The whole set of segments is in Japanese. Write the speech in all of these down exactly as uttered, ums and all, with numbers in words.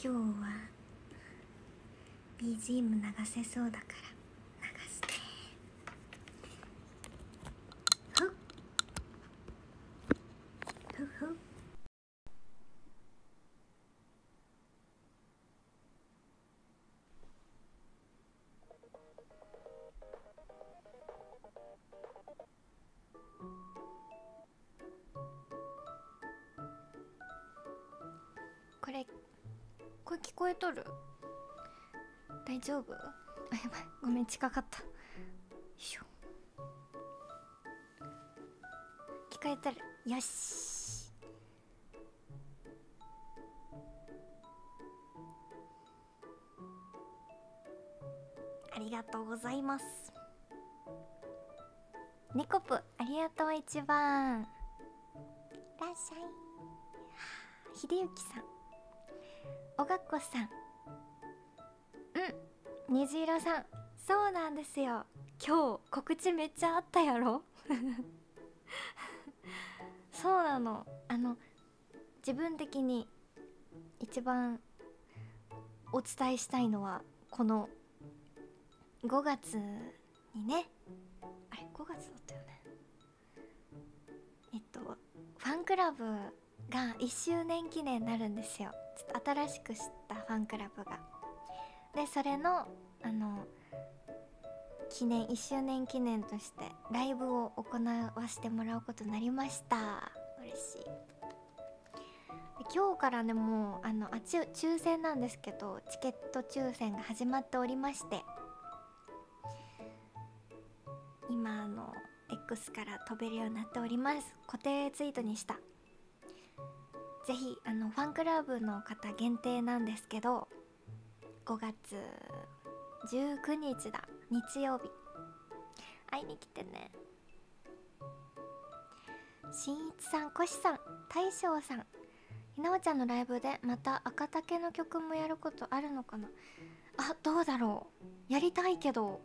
今日は ビージーエム 流せそうだから流して。ふっふっふっ。これこれ聞こえとる？大丈夫？あ、やばい、ごめん、近かった。よいしょ。聞こえとる？よし。ありがとうございます。ネコプ、ありがとう一番。いらっしゃい。秀幸さん、おがっこさん、うん、虹色さん、そうなんですよ。今日告知めっちゃあったやろそうなの。あの自分的に一番お伝えしたいのは、このごがつにね、あれごがつだったよね。えっとファンクラブがいっしゅうねん記念になるんですよ。ちょっと新しく知ったファンクラブが。でそれのあの記念いっしゅうねん記念としてライブを行わせてもらうことになりました。嬉しい。で今日からね、もうあのあち抽選なんですけど、チケット抽選が始まっておりまして、今あの X から飛べるようになっております。固定ツイートにした。ぜひあのファンクラブの方限定なんですけど、ごがつじゅうくにちだ、日曜日、会いに来てね。しんいちさん、こしさん、大将さん、ひなおちゃんのライブでまた赤竹の曲もやることあるのかな。あ、どうだろう。やりたいけど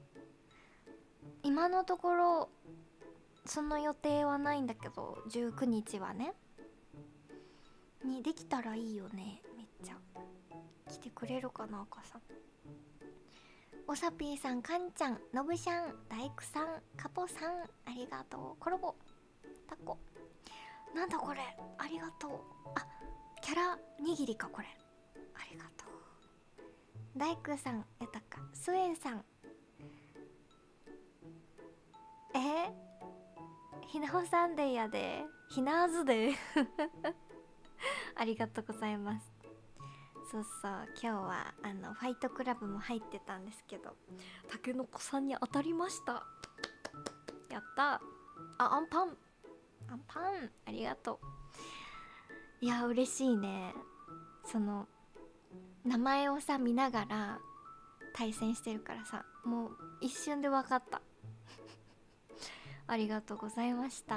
今のところその予定はないんだけど、じゅうくにちはねにできたらいいよね。めっちゃ来てくれるかな、赤さん。おさぴーさん、かんちゃん、のぶしゃん、大工さん、かぽさん、ありがとう。コロボ、タコ、なんだこれ、ありがとう。あ、キャラ握りかこれ、ありがとう。大工さん、やたか、スエンさん、えー、ひなおさんデーやで、ひなあずでありがとうございます。そうそう、今日はあのファイトクラブも入ってたんですけど、たけのこさんに当たりました。やった。あ、アンパン、アンパン、ありがとう。いや嬉しいね。その名前をさ見ながら対戦してるからさ、もう一瞬で分かったありがとうございました。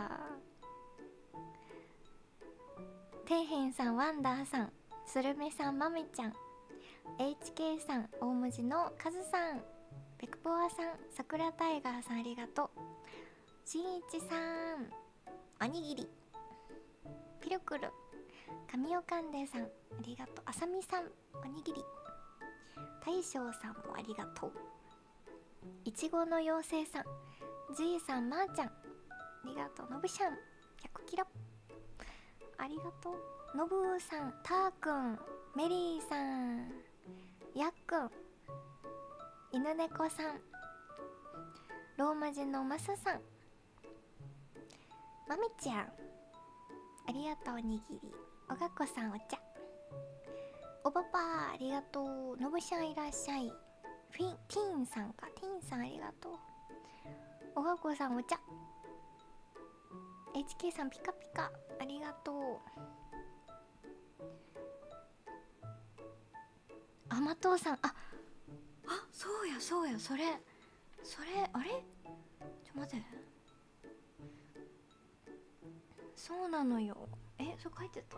底辺さん、ワンダーさん、スルメさん、マメちゃん、 エイチケー さん、大文字のカズさん、ペクポワさん、さくらタイガーさん、ありがとう。しんいちさん、おにぎり、ピルクル、神尾かんでさん、ありがとう。あさみさん、おにぎり、大将さんもありがとう。いちごの妖精さん、じいさん、まーちゃん、ありがとう。のぶしゃん、ひゃくキロ、ありがとう。のぶーさん、たーくん、メリーさん、やっくん、犬猫さん、ローマ字のマサさん、まみちゃん、ありがとう。おにぎり、おがこさん、お茶、おばばありがとう。のぶしゃんいらっしゃい。フィンティーンさんか、ティーンさんありがとう。おがこさん、お茶、 エイチケー さん、ピカピカ、ありがとう。あまとうさん、ああ、そうやそうや、それそれ、あれ、ちょ待って、そうなのよ。え、それ書いてた？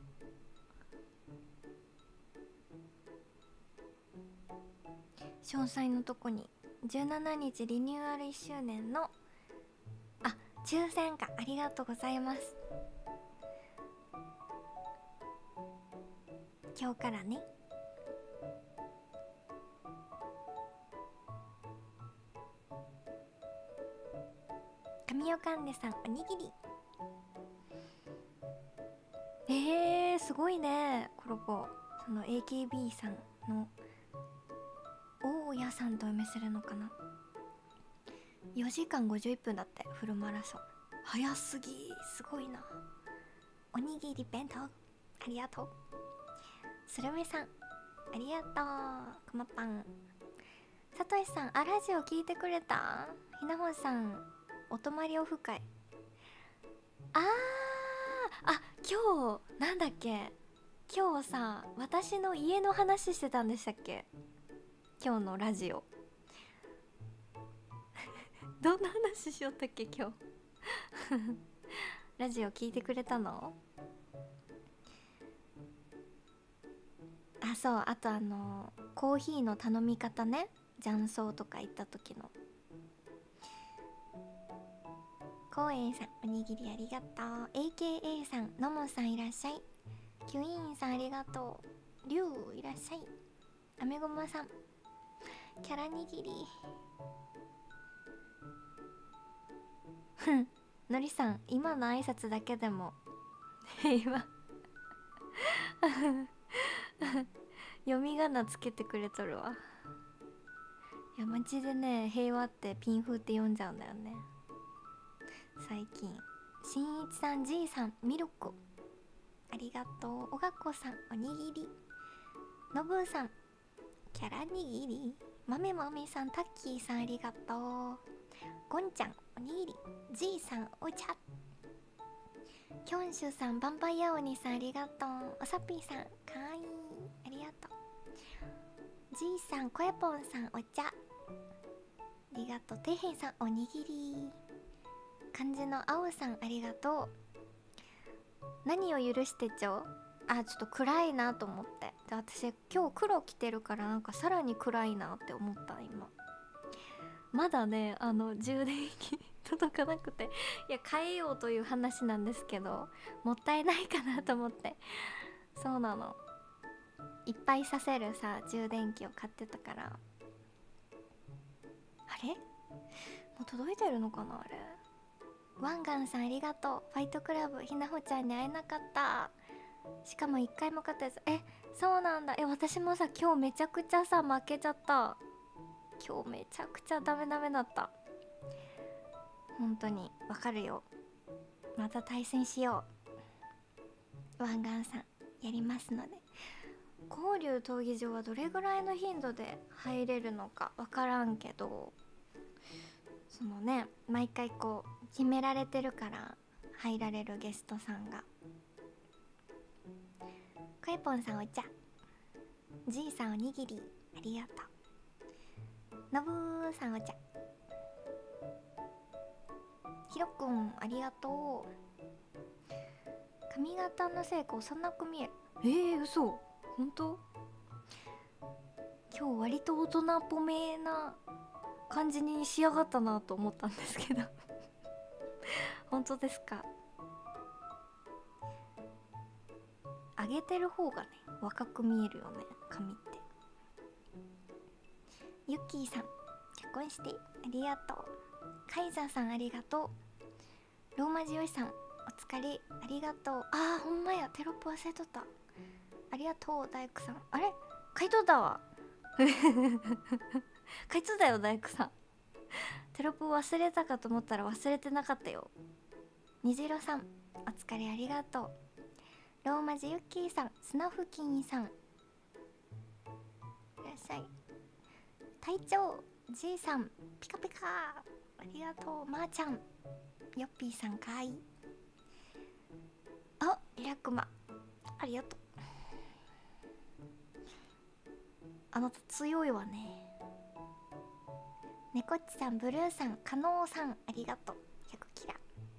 詳細のとこにじゅうしちにちリニューアルいっしゅうねんの、あ、抽選か、ありがとうございます。 今日からね。神尾かんでさん、おにぎり。えー、すごいねコロポ。その エーケービー さんの大家さんとお読みするのかな。よじかんごじゅういっぷんだってフルマラソン。早すぎ、すごいな。おにぎり弁当ありがとう。するめさんありがとう。くまパン。さとしさん、あ、ラジオ聞いてくれた。ひなほんさん、お泊まりオフ会。あー、あ、今日なんだっけ、今日さ私の家の話してたんでしたっけ、今日のラジオどんな話しよったっけ今日ラジオ聞いてくれたの。あ、そう、あとあのコーヒーの頼み方ね、雀荘とか行った時の。こうえんさん、おにぎりありがとう。 エーケーエー さん、のもさんいらっしゃい。キュイーンさんありがとう。りゅういらっしゃい。あめごまさん、キャラにぎり。ふん、のりさん、今の挨拶だけでも平和読み仮名つけてくれとるわ。いやマジでね、平和ってピン風って読んじゃうんだよね最近。しんいちさん、じいさん、ミルクありがとう。おがっこさん、おにぎり。のぶーさん、キャラにぎり。まめまめさん、タッキーさんありがとう。ゴンちゃん、おにぎり。じいさん、お茶。キョンシュさん、バンパイアオニさんありがとう。おさぴーさん、かわいいありがとう。じいさん、こえぽんさん、お茶ありがとう。てへんさん、おにぎり。漢字のあおさんありがとう。何を許してちょう。あ、ちょっと暗いなと思って。で、私今日黒着てるからなんかさらに暗いなって思った今。まだね、あの充電器届かなくて、いや変えようという話なんですけど、もったいないかなと思って。そうなの、いっぱいさせるさ充電器を買ってたから。あれ、もう届いてるのかなあれ。ワンガンさんありがとう。ファイトクラブ、ひなほちゃんに会えなかった。しかもいっかいも勝ったやつ。え、そうなんだ。え、私もさ今日めちゃくちゃさ負けちゃった。今日めちゃくちゃダメダメだった。本当にわかるよ。また対戦しよう。ワンガンさんやりますので。交流闘技場はどれぐらいの頻度で入れるのかわからんけど、そのね、毎回こう決められてるから入られるゲストさんが。クエポンさんお茶、じいさんおにぎりありがとう。のぶーさんお茶、ひろくんありがとう。髪型のせいか幼く見える。えー、嘘、ほんと。今日割と大人っぽめな感じに仕上がったなと思ったんですけど本当ですか。上げてる方がね若く見えるよね髪って。ユッキーさん結婚してありがとう。カイザーさんありがとう。ローマ字よしさんお疲れありがとう。あーほんまや、テロップ忘れとった。ありがとう大工さん。あれ買い取ったわ買い取ったよ大工さん。テロップ忘れたかと思ったら忘れてなかったよ。虹色さんお疲れありがとう。ローマ字ユッキーさん、スナフキンさんいらっしゃい。隊長じいさんピカピカありがとう。まー、ちゃんヨッピーさんかい。あ、リラクマありがとう。あなた強いわね。猫っちさん、ブルーさん、カノーさんありがとう。ひゃくキラ。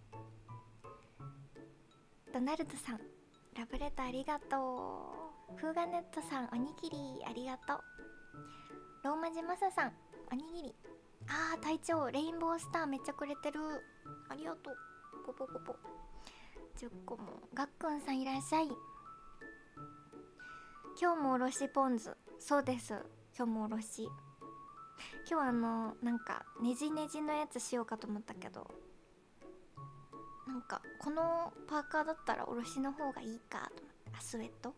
ドナルドさんラブレターありがとう。フーガネットさんおにぎりありがとう。ローマ字マサさんおにぎり。あー隊長レインボースターめっちゃくれてるありがとう。ポポポポじゅっこも。がっくんさんいらっしゃい。 今日もおろしポン酢。そうです、今日もおろし。今日はあのなんかねじねじのやつしようかと思ったけど、なんかこのパーカーだったらおろしの方がいいかと思って。あ、スウェット。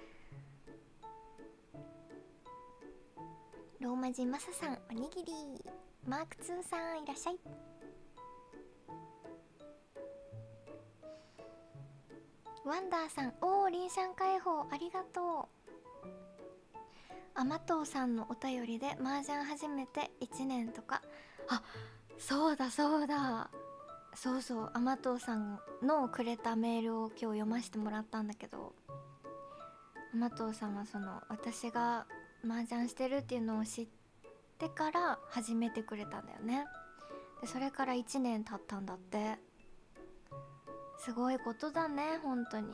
ローマ字マサさんおにぎり。マークツーさんいらっしゃい。ワンダーさん、おお、リンシャン解放ありがとう。甘党さんのお便りで麻雀始めていちねんとか。あ、そうだそうだ、そうそう、甘党さんのくれたメールを今日読ませてもらったんだけど、甘党さんはその私が麻雀してるっていうのを知ってから始めてくれたんだよね。でそれからいちねん経ったんだって。すごいことだね、本当に。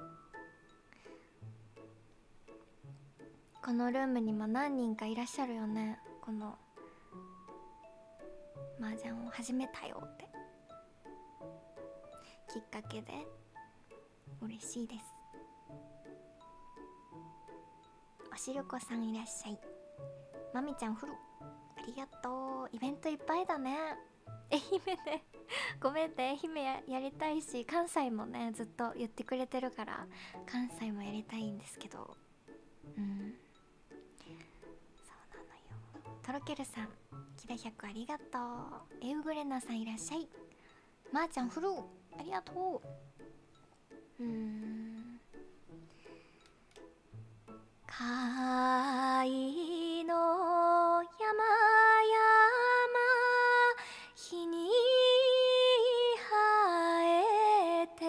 このルームにも何人かいらっしゃるよね、この麻雀を始めたよってきっかけで。嬉しいです。おしるこさんいらっしゃい。まみちゃんフルありがとう。イベントいっぱいだね。愛媛でごめんね、愛媛 や, やりたいし、関西もねずっと言ってくれてるから関西もやりたいんですけど、うん、そうなのよ。とろけるさんキラひゃくありがとう。エウグレナさんいらっしゃい。まー、ちゃんフルありがとう。うーん、貝の山々日に生えて。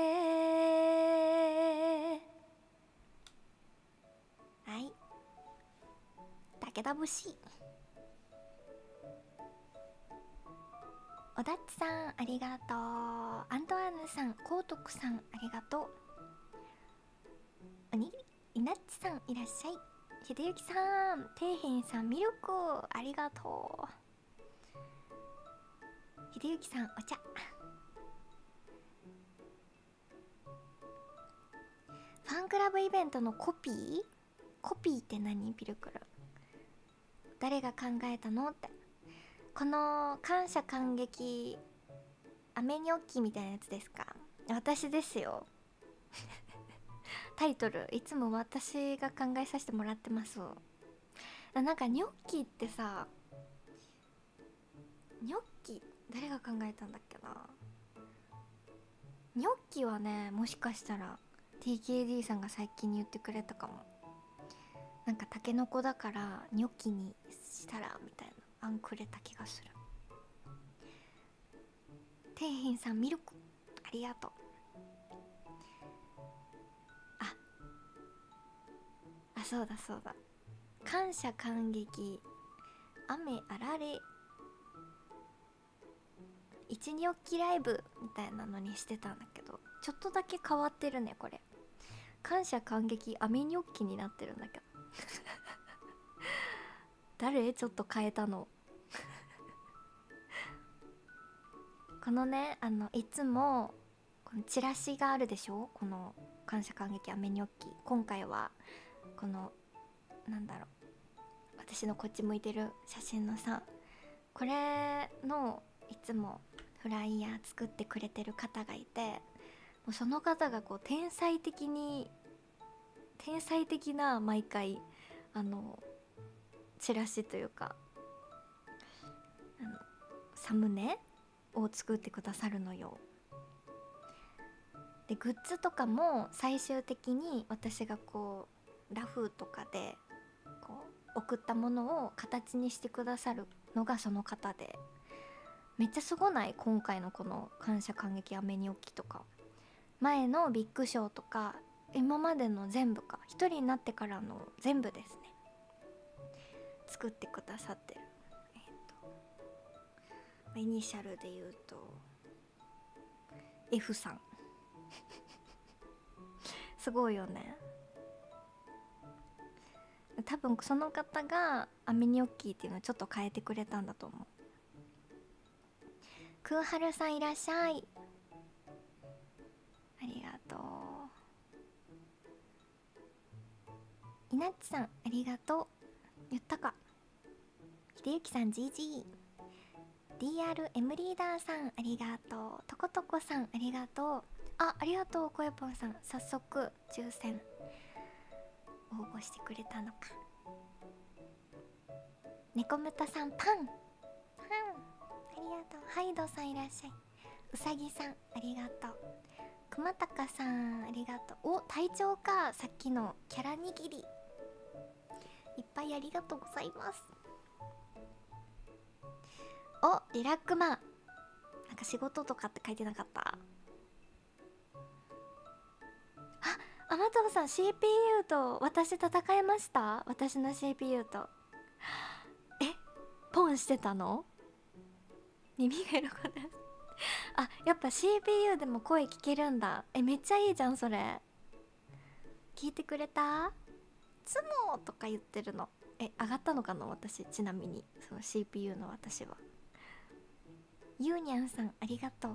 はい、武田節。おだっちさんありがとう。アントワーヌさん、コートクさんありがとう。おにぎりいなっちさんいらっしゃい。ひでゆきさん、底辺さん、ミルクありがとう。ひでゆきさんお茶。ファンクラブイベントのコピーコピーって何？ピルクル誰が考えたのって。この感謝感激アメニョッキみたいなやつですか？私ですよタイトルいつも私が考えさせてもらってます。なんかニョッキってさ、ニョッキ誰が考えたんだっけな。ニョッキはね、もしかしたら ティーケーディー さんが最近言ってくれたかも。なんかタケノコだからニョッキにしたらみたいな案くれた気がする。底辺さんミルクありがとう。ああ、そうだそうだ、感謝感激雨あられ一ニョッキライブみたいなのにしてたんだけど、ちょっとだけ変わってるねこれ。感謝感激雨ニョッキになってるんだけど誰ちょっと変えたのこのね、あのいつもこのチラシがあるでしょ、この感謝感激雨ニョッキ。今回はこのなんだろう、私のこっち向いてる写真のさ、これのいつもフライヤー作ってくれてる方がいて、もうその方がこう天才的に天才的な毎回あのチラシというかあのサムネを作ってくださるのよ。でグッズとかも最終的に私がこうラフとかでこう送ったものを形にしてくださるのがその方で、めっちゃすごない？今回のこの感謝感激雨ニョッキとか、前のビッグショーとか今までの全部か、一人になってからの全部ですね、作ってくださってる。えっとイニシャルで言うと F さんすごいよね。多分その方がアメニョッキーっていうのをちょっと変えてくれたんだと思う。クーハルさんいらっしゃい、ありがとう。いなっちさんありがとう。言ったか。ひでゆきさん ジージー。 ディーアールエム リーダーさんありがとう。とことこさんありがとう。あ、ありがとうこえぽんさん。早速抽選応募してくれたのか。猫むたさんパンパンありがとう。ハイドさんいらっしゃい。うさぎさんありがとう。くまたかさんありがとう。お、隊長か。さっきのキャラにぎりいっぱいありがとうございます。お、リラックマンなんか仕事とかって書いてなかった？あ、アマトさん シーピーユー と私戦えました？私の シーピーユー と。え、ポンしてたの？耳が喜んでる。あ、やっぱ シーピーユー でも声聞けるんだ。え、めっちゃいいじゃんそれ。聞いてくれた？つもとか言ってるの。え、上がったのかな私。ちなみにその シーピーユー の私は。ゆうにゃんさんありがとう。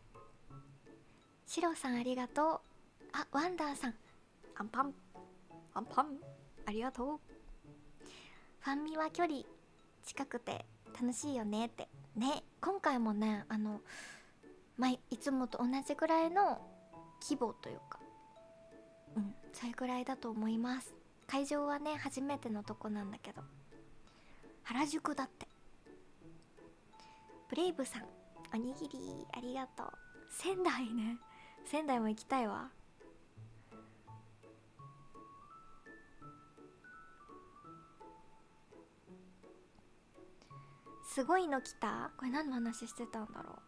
しろさんありがとう。あ、ワンダーさんアンパンアンパンありがとう。ファンミは距離近くて楽しいよねってね。今回もね、あのまあ、いつもと同じぐらいの規模というか、うんそれぐらいだと思います。会場はね初めてのとこなんだけど、原宿だって。ブレイブさんおにぎりありがとう。仙台ね、仙台も行きたいわ。すごいの来た。これ何の話してたんだろう。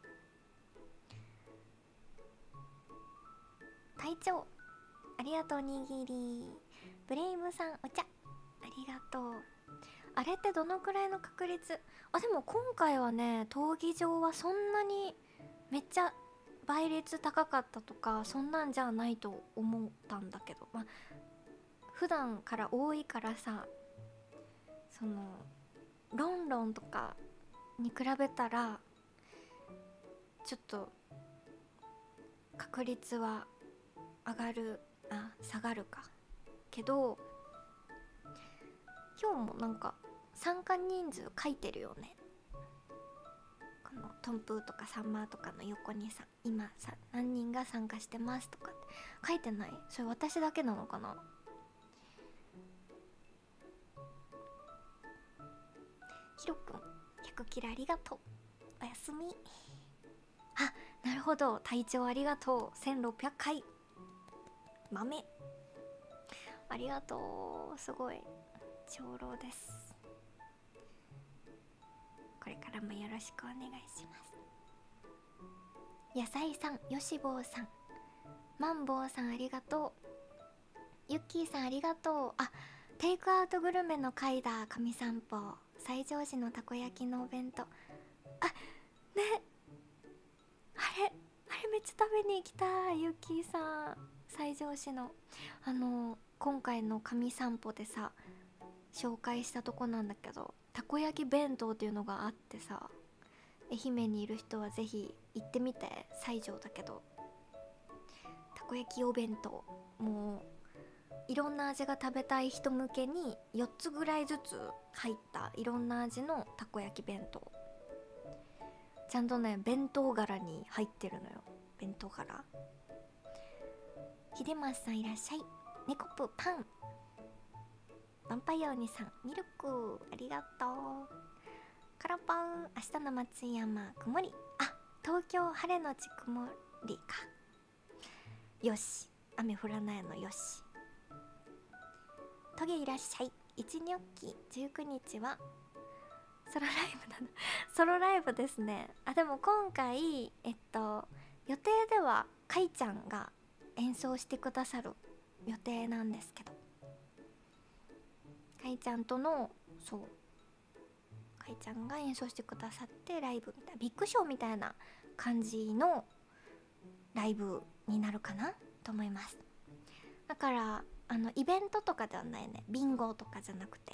隊長ありがとう。おにぎり。ブレイブさんお茶ありがとう。あれってどのくらいの確率？あ、でも今回はね闘技場はそんなにめっちゃ倍率高かったとかそんなんじゃないと思ったんだけど、まあ普段から多いからさ、そのロンロンとかに比べたらちょっと確率は上がる、あ下がるかけど、今日もなんか参加人数書いてるよね。このトンプーとかサンマーとかの横にさ、今さ何人が参加してますとかって書いてない？それ私だけなのかな。ひろくんひゃくキロありがとう。おやすみ。あ、なるほど。体調ありがとう。せんろっぴゃっかい豆ありがとう。すごい長老です。これからもよろしくお願いします。野菜さん、よしぼうさん、マンボウさんありがとう。ユッキーさんありがとう。あ、テイクアウトグルメの回だ。神散歩最上市のたこ焼きのお弁当。あ、ね、あれあれめっちゃ食べに行きたい。ユッキーさん最上市のあの今回の神散歩でさ紹介したとこなんだけど、たこ焼き弁当っていうのがあってさ、愛媛にいる人はぜひ行ってみて。西条だけどたこ焼きお弁当、もういろんな味が食べたい人向けによっつぐらいずつ入ったいろんな味のたこ焼き弁当、ちゃんとね弁当柄に入ってるのよ。弁当柄。ひでますさんいらっしゃい。猫ぷパン、ヴァンパイア鬼さんミルクありがとう。カラパン明日の松山曇り。あ、東京晴れのち曇りか。よし、雨降らないのよし。トゲいらっしゃい。一ニョッキじゅうくにちはソロライブだなソロライブですね。あ、でも今回えっと予定ではかいちゃんが演奏してくださる予定なんですけど、かいちゃんとのそうかいちゃんが演奏してくださってライブみたいな、ビッグショーみたいな感じのライブになるかなと思います。だからあのイベントとかではないね。ビンゴとかじゃなくて。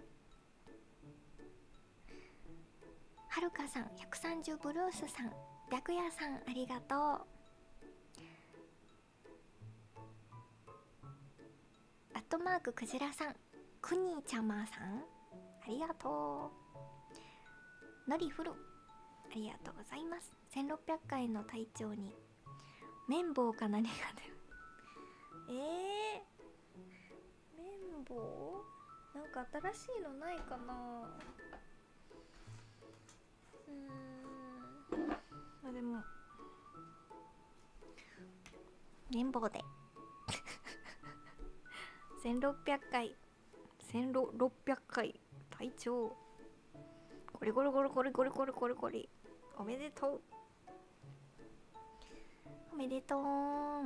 はるかさんひゃくさんじゅうブルースさん、白夜さんありがとう。アットマーククジラさん、くにちゃまさんありがとう。のりふるありがとうございます。せんろっぴゃっかいの隊長に綿棒か何かでえー、綿棒なんか新しいのないかな。うーん、まあでも綿棒でせんろっぴゃっかいせんろっぴゃっかい隊長コリコリコリコリコリコリコリコリおめでとうおめでとう。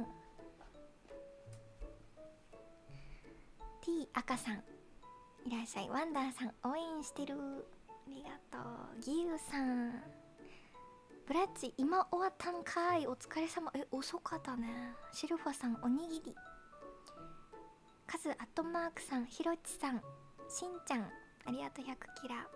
T 赤さんいらっしゃい。ワンダーさん応援してるありがとう。ギユさんブラッチ今終わったんかいお疲れ様。え遅かったね。シルファさんおにぎりカズアットマークさんひろちさんしんちゃんありがとうひゃくキラ。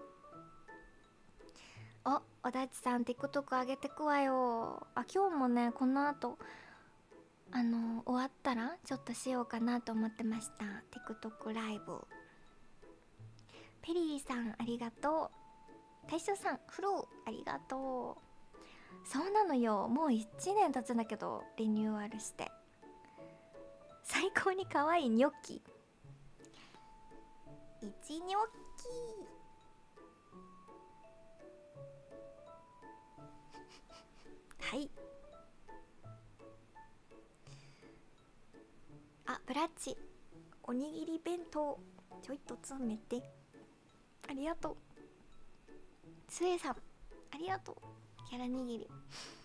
おおだちさん TikTok 上げてくわよ。あ今日もねこの後あの終わったらちょっとしようかなと思ってました。 TikTok ライブ。ペリーさんありがとう。大将さんフローありがとう。そうなのよもういちねん経つんだけどリニューアルして最高に可愛いニョッキいちニョッキはいあブラッチおにぎり弁当ちょいと詰めてありがとう。つえさんありがとう。キャラにぎり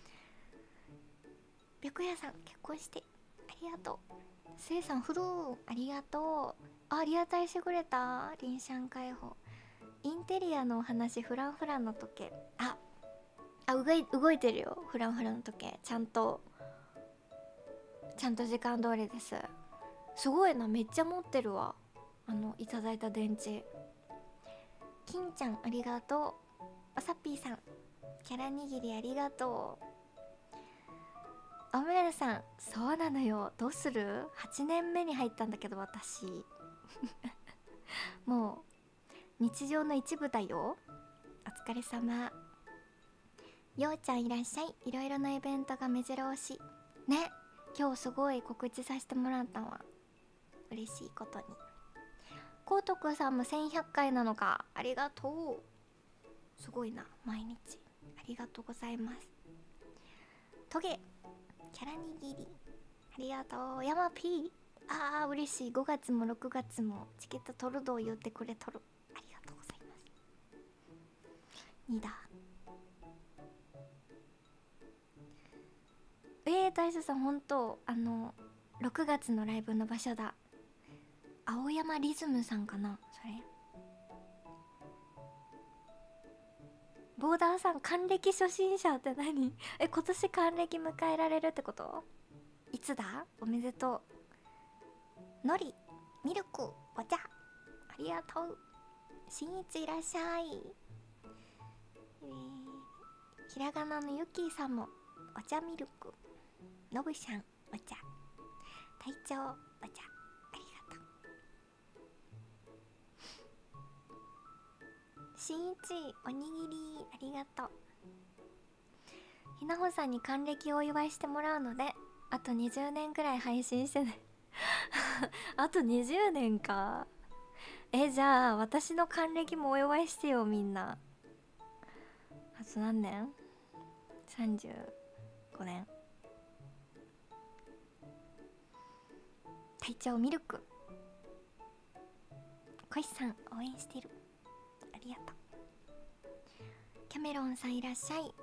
白夜さん結婚してありがとう。つえさんフルーありがとう。あリアタイしてくれた。リンシャン解放インテリアのお話フランフランの時計ああ動い動いてるよ。フランフランの時計ちゃんとちゃんと時間通りです。すごいなめっちゃ持ってるわ。あのいただいた電池。金ちゃんありがとう。おさっぴーさんキャラにぎりありがとう。おめるさんそうなのよどうする。はちねんめに入ったんだけど私もう日常の一部だよ。お疲れ様。ようちゃんいらっしゃい。いろいろなイベントが目白押しね。今日すごい告知させてもらったわ。嬉しいことに。こうとくさんもせんひゃっかいなのかありがとう。すごいな毎日ありがとうございます。トゲキャラにぎりありがとう。ヤマピーあー嬉しい。ごがつもろくがつもチケット取るどう言ってくれとるありがとうございます。にだえー、大将さん本当あのろくがつのライブの場所だ。青山リズムさんかなそれ。ボーダーさん還暦初心者って何え今年還暦迎えられるってこと。いつだ。おめでとう。のりミルクお茶ありがとう。しんいちいらっしゃい。えー、ひらがなのゆきーさんもお茶ミルク。のぶさんお茶隊長お茶ありがとう。しんいちおにぎりありがとう。ひなほさんに還暦をお祝いしてもらうのであとにじゅうねんくらい配信してねあとにじゅうねんか。えじゃあ私の還暦もお祝いしてよみんな。あと何年 ?さんじゅうご 年。隊長ミルクコイさん応援してるありがとう。キャメロンさんいらっしゃい。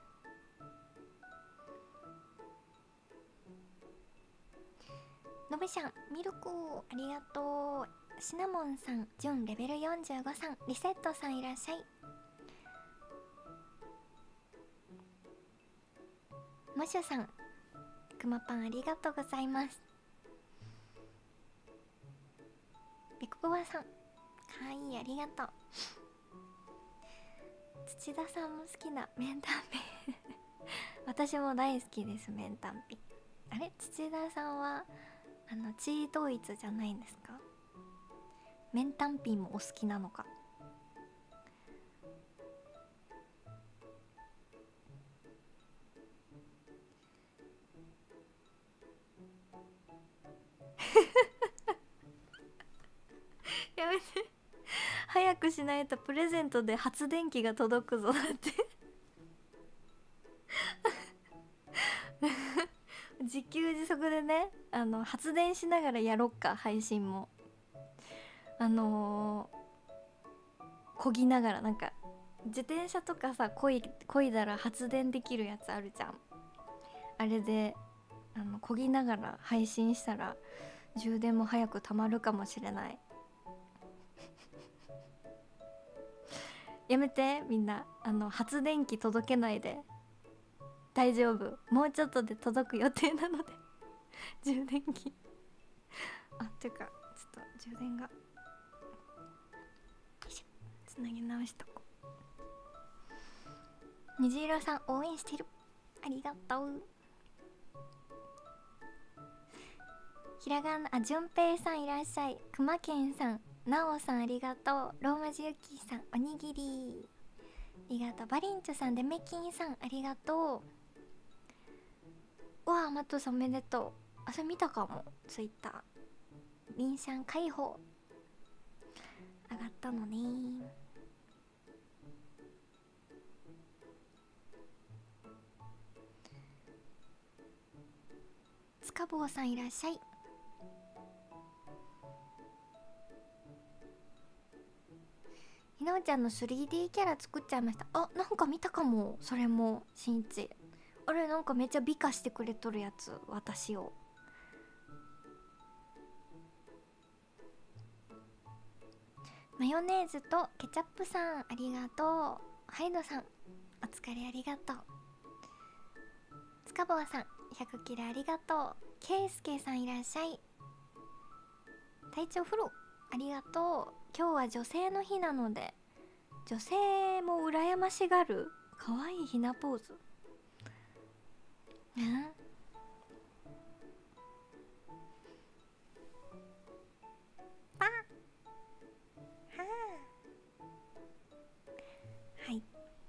のぶしゃんミルクありがとう。シナモンさんジュンレベルよんじゅうごさんリセットさんいらっしゃい。モシュさんくまパンありがとうございます。ビクポワさんかわいいありがとう。土田さんも好きなメンタンピ私も大好きですメンタンピ。あれ土田さんはあの地位統一じゃないんですか。 麺単品もお好きなのか。やめて、早くしないとプレゼントで発電機が届くぞだって自給自足でね、あの発電しながらやろっか、配信も。あのー、漕ぎながら、なんか自転車とかさ、こいこいだら発電できるやつあるじゃん。あれであの漕ぎながら配信したら充電も早くたまるかもしれないやめてみんな、あの発電機届けないで。大丈夫、もうちょっとで届く予定なので充電器あ、ていうかちょっと充電が、よいしょ、つなぎ直しとこう。虹色さん応援してる、ありがとう。ひらがな、あ、じゅんぺいさんいらっしゃい。くまけんさん、なおさんありがとう。ローマ字ゆきさんおにぎりありがとう。バリンチョさん、デメキンさんありがとう。うわあ、マットさんおめでとう。あ、それ見たかも、ツイッター。リンシャン解放上がったのね。スカボーさんいらっしゃい。ひなおちゃんの スリーディー キャラ作っちゃいました。あ、なんか見たかも、それも。しんいち、あれなんかめっちゃ美化してくれとるやつ、私を。マヨネーズとケチャップさんありがとう。ハイドさんお疲れありがとう。スカボーさんひゃくキラありがとう。ケイスケさんいらっしゃい。体調フロありがとう。今日は女性の日なので、女性も羨ましがるかわいいひなポーズ。うんパはあ、はい、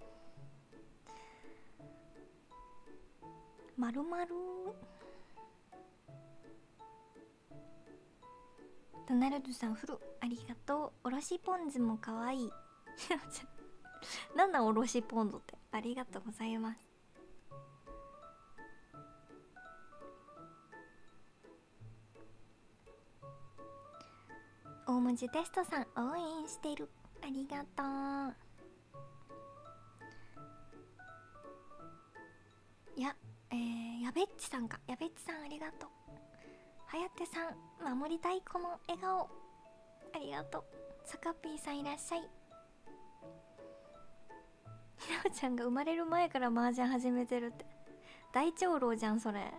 まるまる。ドナルドさんフルありがとう。おろしポン酢もかわいいなんだおろしポン酢って。ありがとうございます。大文字テストさん応援してる、ありがとう。や、えー、やべっちさんか、やべっちさんありがとう。はやてさん守りたいこの笑顔ありがとう。さかぴーさんいらっしゃい。ひなおちゃんが生まれる前から麻雀始めてるって、大長老じゃんそれ。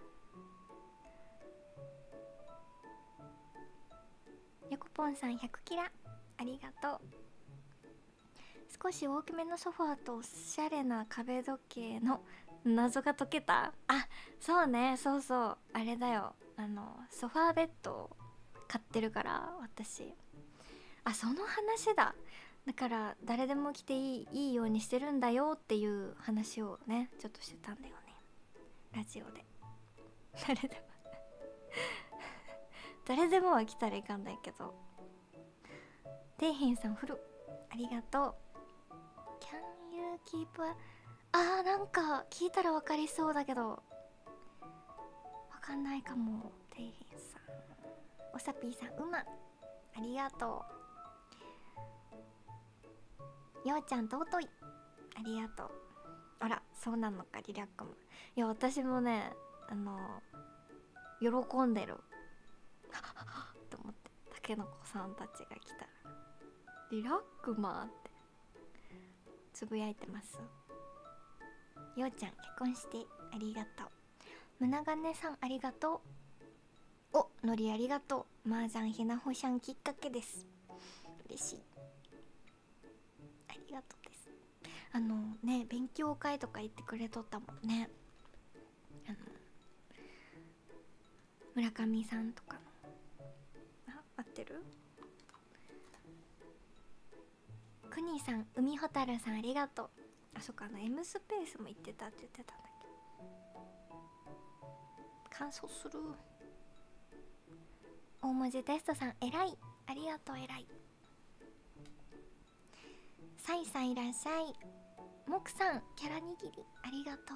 よこぽんさんひゃくキラありがとう。少し大きめのソファーとおしゃれな壁時計の謎が解けた。あ、そうね、そうそう、あれだよ、あのソファーベッドを買ってるから私。あ、その話だ。だから誰でも来ていい、いいようにしてるんだよっていう話をねちょっとしてたんだよね、ラジオで。誰でも誰でもは来たらいかんないけど。底辺さんフルありがとう。 Can you keep a... あー、なんか聞いたら分かりそうだけど分かんないかも。底辺さん、おさぴーさんうまありがとう。ようちゃん尊いありがとう。あら、そうなのか、リラックも。いや私もね、あの喜んでると思って、たけのこさんたちが来たらリラックマーってつぶやいてます。ようちゃん結婚してありがとう。胸金さんありがとう。お、のりありがとう。麻雀ひなほしゃんきっかけです。嬉しい、ありがとうです。あのね、勉強会とか行ってくれとったもんね。あの村上さんとかの、あ、合ってる？ くにさん、海ほたるさんありがとう。あ、そっか、あの M スペースも言ってたって言ってたんだけど乾燥する。大文字テストさんえらい、ありがとう、えらい。サイさんいらっしゃい。モクさんキャラ握りありがと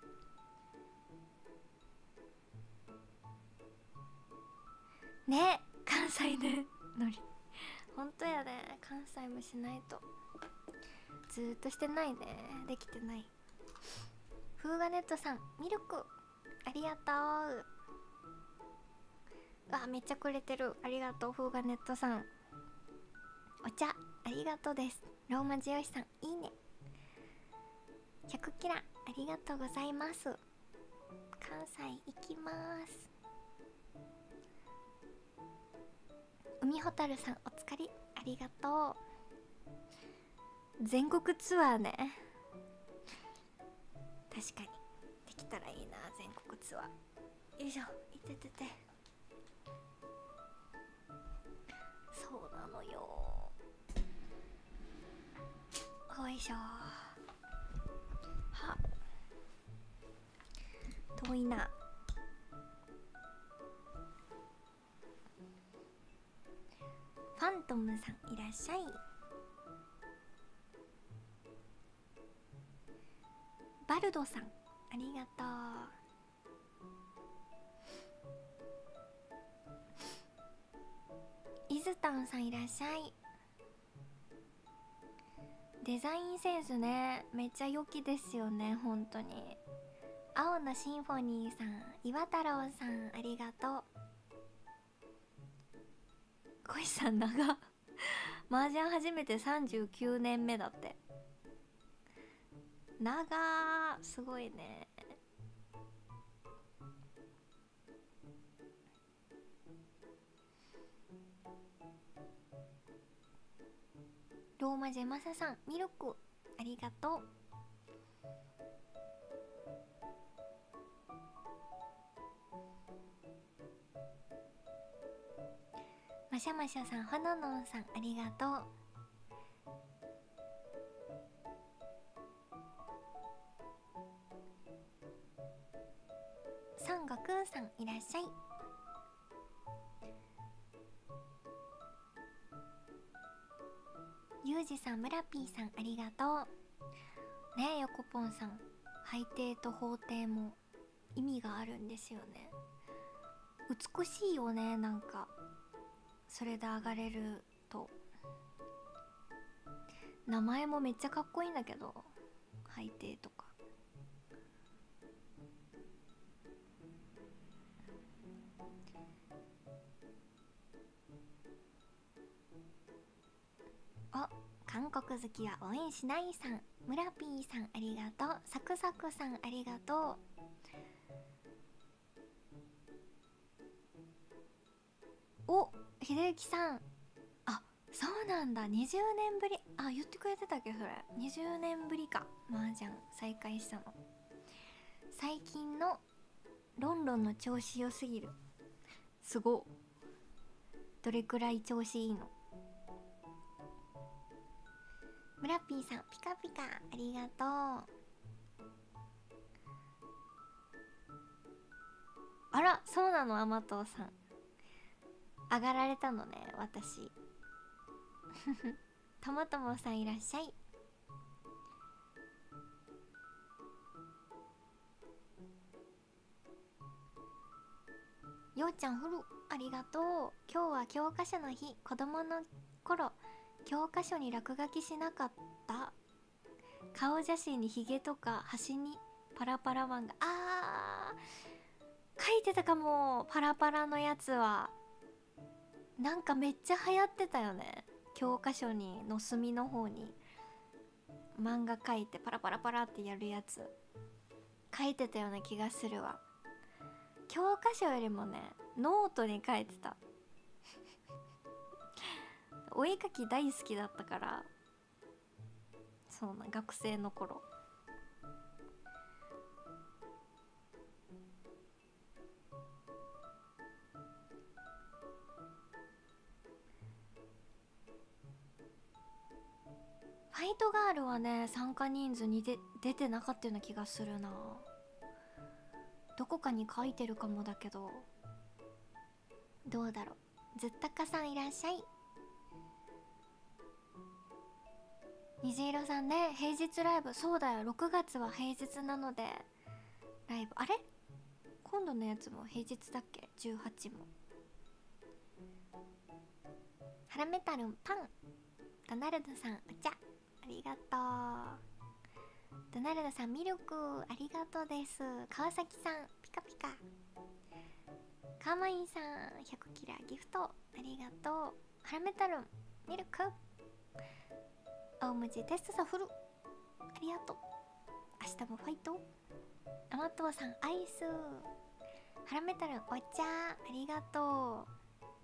うね。関西でのりほんとやね。関西もしないと。ずーっとしてないね。できてない。フーガネットさんミルクありがとう。あ、めっちゃくれてる。ありがとうフーガネットさん。お茶ありがとうです。ローマ字よしさんいいね。ひゃくキラありがとうございます。関西行きます。海ほたるさんお疲れありがとう。全国ツアーね。確かにできたらいいな、全国ツアー。よいしょ、いててて。そうなのよ。よいしょ。は遠いな。ファントムさんいらっしゃい。バルドさんありがとう。イズタンさんいらっしゃい。デザインセンスね、めっちゃ良きですよね、本当に。青のシンフォニーさん、岩太郎さんありがとう。小石さん長麻雀始めてさんじゅうきゅうねんめだって。長ー、すごいね。ローマ字マサさんミルクありがとう。マシャマシャさん、花のんさんありがとう。孫悟空さんいらっしゃい。ゆうじさん、むらぴーさんありがとう。ねえ、よこぽんさん、背底と法底も意味があるんですよね。美しいよね、なんかそれで上がれると。名前もめっちゃかっこいいんだけど、背底とか。あ、韓国好きは応援しないさん、むらぴーさんありがとう。サクサクさんありがとう。お、ひでゆきさん、あ、そうなんだ、にじゅうねんぶり。あ、言ってくれてたっけ、それ。にじゅうねんぶりか、麻雀再開したの。最近のロンロンの調子良すぎる。すごっ。どれくらい調子いいの？ムラピーさんピカピカありがとう。あら、そうなの、甘党さん上がられたのね、私ともともさんいらっしゃい。ようちゃんフルありがとう。今日は教科書の日。子供の頃教科書に落書きしなかった？顔写真にヒゲとか端にパラパラ漫画、あー書いてたかも。パラパラのやつはなんかめっちゃ流行ってたよね。教科書にの隅の方に漫画書いてパラパラパラってやるやつ書いてたような気がするわ。教科書よりもね、ノートに書いてたお絵描き大好きだったから。そうな、学生の頃。 イトガールはね参加人数にで出てなかったような気がするな。どこかに書いてるかもだけど、どうだろう。ずったかさんいらっしゃい。虹色さんね、平日ライブ、そうだよ、ろくがつは平日なのでライブ、あれ今度のやつも平日だっけ？じゅうはちも。ハラメタルンパン、ドナルドさんお茶ありがとう。ドナルドさんミルクありがとうです。川崎さんピカピカ。カーマインさんひゃくキラギフトありがとう。ハラメタルンミルク。青文字テストサフルありがとう。明日もファイト。アマトワさんアイス。ハラメタルンお茶ありがとう。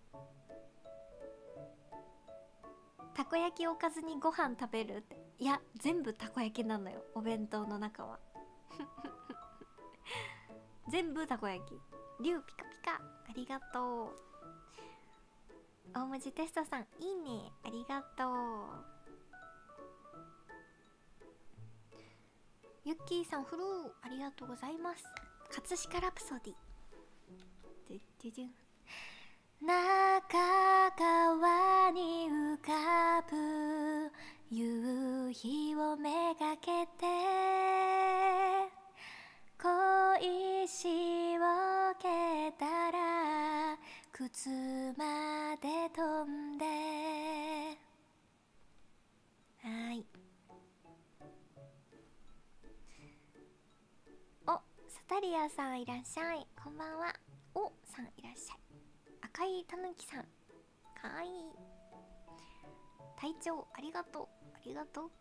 たこ焼きおかずにご飯食べるって、いや全部たこ焼きなのよ、お弁当の中は全部たこ焼き。リュウピカピカありがとう。大文字テストさんいいねありがとう。ユッキーさんフルーありがとうございます。葛飾ラプソディ。ドゥドゥドゥ中川に浮かぶ夕日をめがけて小石を蹴ったら靴まで飛んで。はい。お、サタリアさんいらっしゃい、こんばんは。おさんいらっしゃい。赤いたぬきさんかわいい。隊長ありがとうありがとう。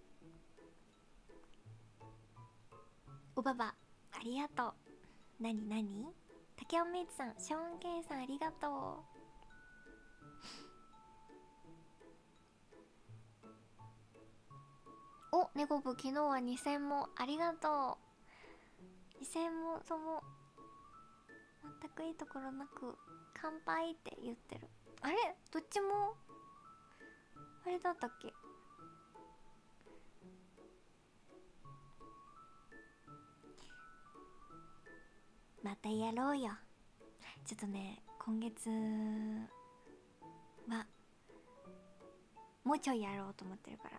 おばばありがとう。なになに。竹尾メイツさんショーンケイさんありがとう。おネゴブ昨日はにせんもありがとう。にせんもとも全くいいところなく乾杯って言ってる。あれどっちもあれだったっけ。またやろうよ。ちょっとね今月はもうちょいやろうと思ってるから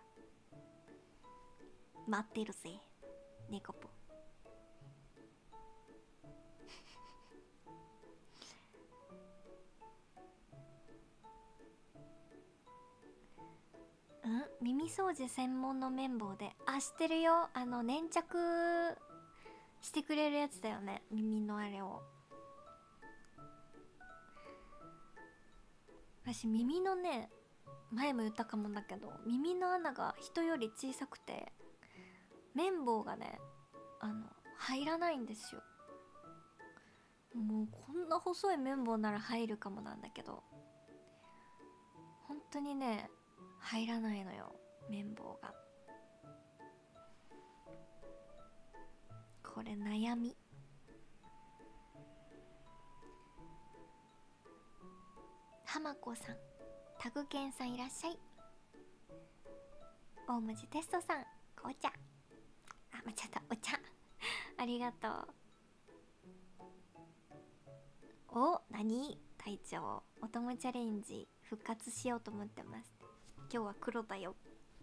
待ってるぜネコポ。ん耳掃除専門の綿棒で、あ知ってるよ、あの粘着してくれるやつだよね、耳のあれを。私耳のね前も言ったかもだけど耳の穴が人より小さくて綿棒がねあの入らないんですよ。もうこんな細い綿棒なら入るかもなんだけど本当にね入らないのよ綿棒が。これ悩み。浜子さんタグケンさんいらっしゃい。大文字テストさん紅茶、あ間違ったお茶ありがとう。おなに隊長お供チャレンジ復活しようと思ってます。今日は黒だよ。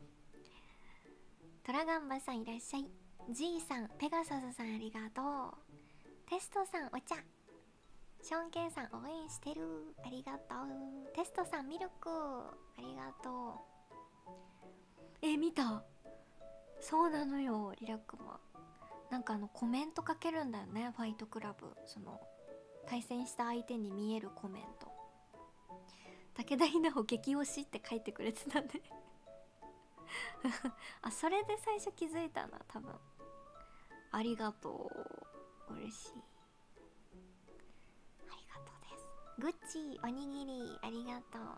トラガンバさんいらっしゃい。 G さんペガサスさんありがとう。テストさんお茶、ショーンケンさん応援してるありがとう。テストさんミルクありがとう。え見た。そうなのよリラックマ。なんかあのコメントかけるんだよねファイトクラブ。その対戦した相手に見えるコメント。武田稲穂激推しって書いてくれてたねあそれで最初気づいたな多分。ありがとう嬉しい。ありがとうです。グッチおにぎりありがとう。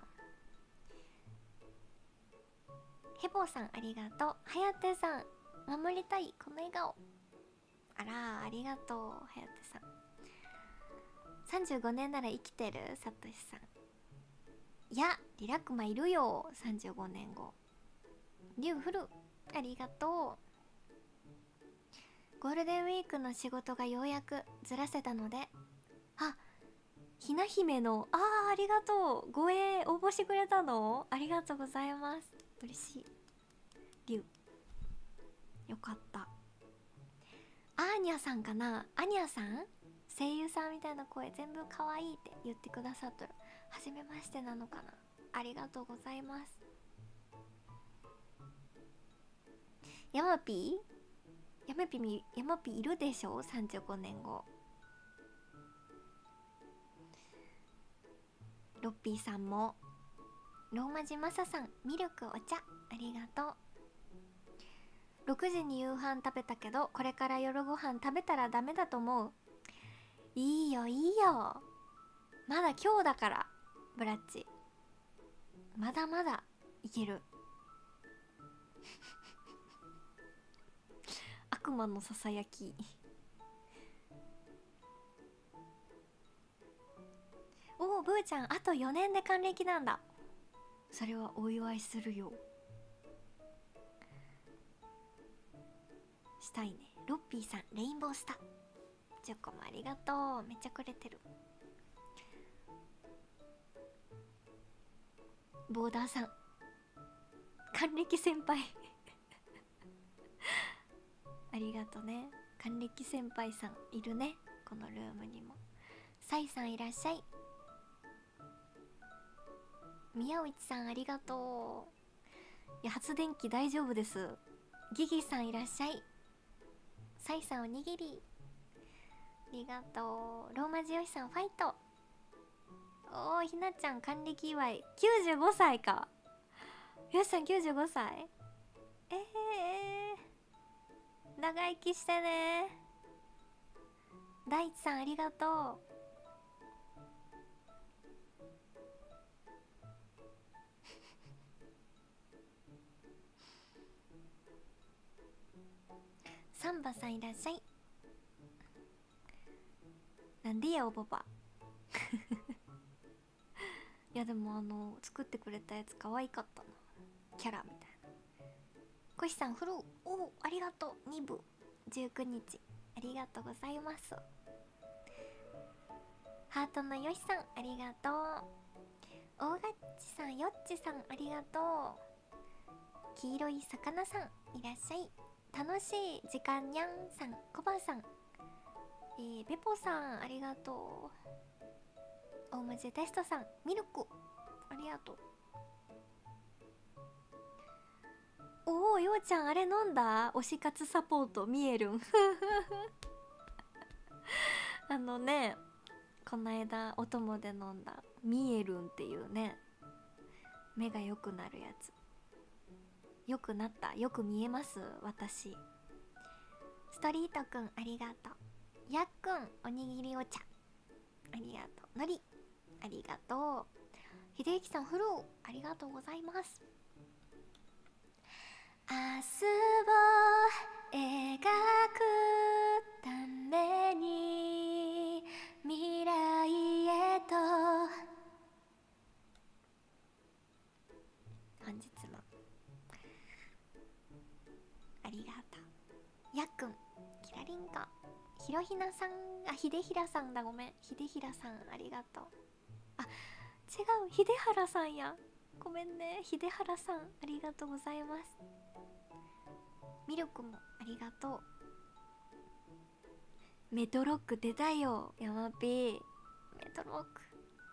ヘボさんありがとう。はやてさん守りたいこの笑顔。あらありがとうはやてさん。さんじゅうごねんなら生きてるさとしさん。いやリラックマいるよさんじゅうごねんご。 リュウフルありがとう。ゴールデンウィークの仕事がようやくずらせたので、あ、ひな姫の、あーありがとう、護衛応募してくれたの、ありがとうございます。嬉しい。リュウよかった。アーニャさんかな、アニャさん、声優さんみたいな声全部可愛いって言ってくださったら初めましてなのかな。ありがとうございます。ヤマピーヤマピーヤマピーいるでしょ、さんじゅうごねんご。ロッピーさんも、ローマ字マサさん、ミルクお茶ありがとう。ろくじに夕飯食べたけどこれから夜ご飯食べたらダメだと思う。いいよいいよ、まだ今日だから。ブラッチまだまだいける。悪魔のささやき。おお、ブーちゃんあとよねんで還暦なんだ。それはお祝いするよ。したいね。ロッピーさんレインボースターじゅっこもありがとう。めっちゃくれてる。ボーダーさん還暦先輩ありがとね。還暦先輩さんいるね、このルームにも。サイさんいらっしゃい。宮内さんありがとう。いや、発電機大丈夫です。ギギさんいらっしゃい。サイさんおにぎりありがとう。ローマ字よしさんファイト。おー、ひなちゃん還暦祝いきゅうじゅうごさいか。よしさんきゅうじゅうごさい。えー、長生きしてね。大地さんありがとう。サンバさんいらっしゃい。なんでやおばばいやでもあの作ってくれたやつ可愛かったな、キャラみたいな。コシさんフロー、おおありがとう。に部じゅうくにちありがとうございます。ハートのよしさんありがとう。大ガッチさん、よっちさんありがとう。黄色い魚さんいらっしゃい。楽しい時間にゃんさん、コバさん、えー、ペポさんありがとう。大文字テストさん、ミルクありがとう。おお、ようちゃんあれ飲んだ？推し活サポート見えるんあのね、この間お供で飲んだミエルンっていうね、目が良くなるやつ。良くなった、よく見えます私。ストリートくんありがとう。やっくんおにぎりお茶ありがとう。のりありがとう。ひでゆきさんフローありがとうございます。明日を描くために未来へと。本日もありがとう。やっくん、キラリンコ、ひろひなさん、あ、ひでひらさんだ、ごめん。ひでひらさんありがとう。あ、違う、ひではらさんや。ごめんね、ひではらさんありがとうございます。ミルクもありがとう。メトロック出たよ、ヤマピー。メトロック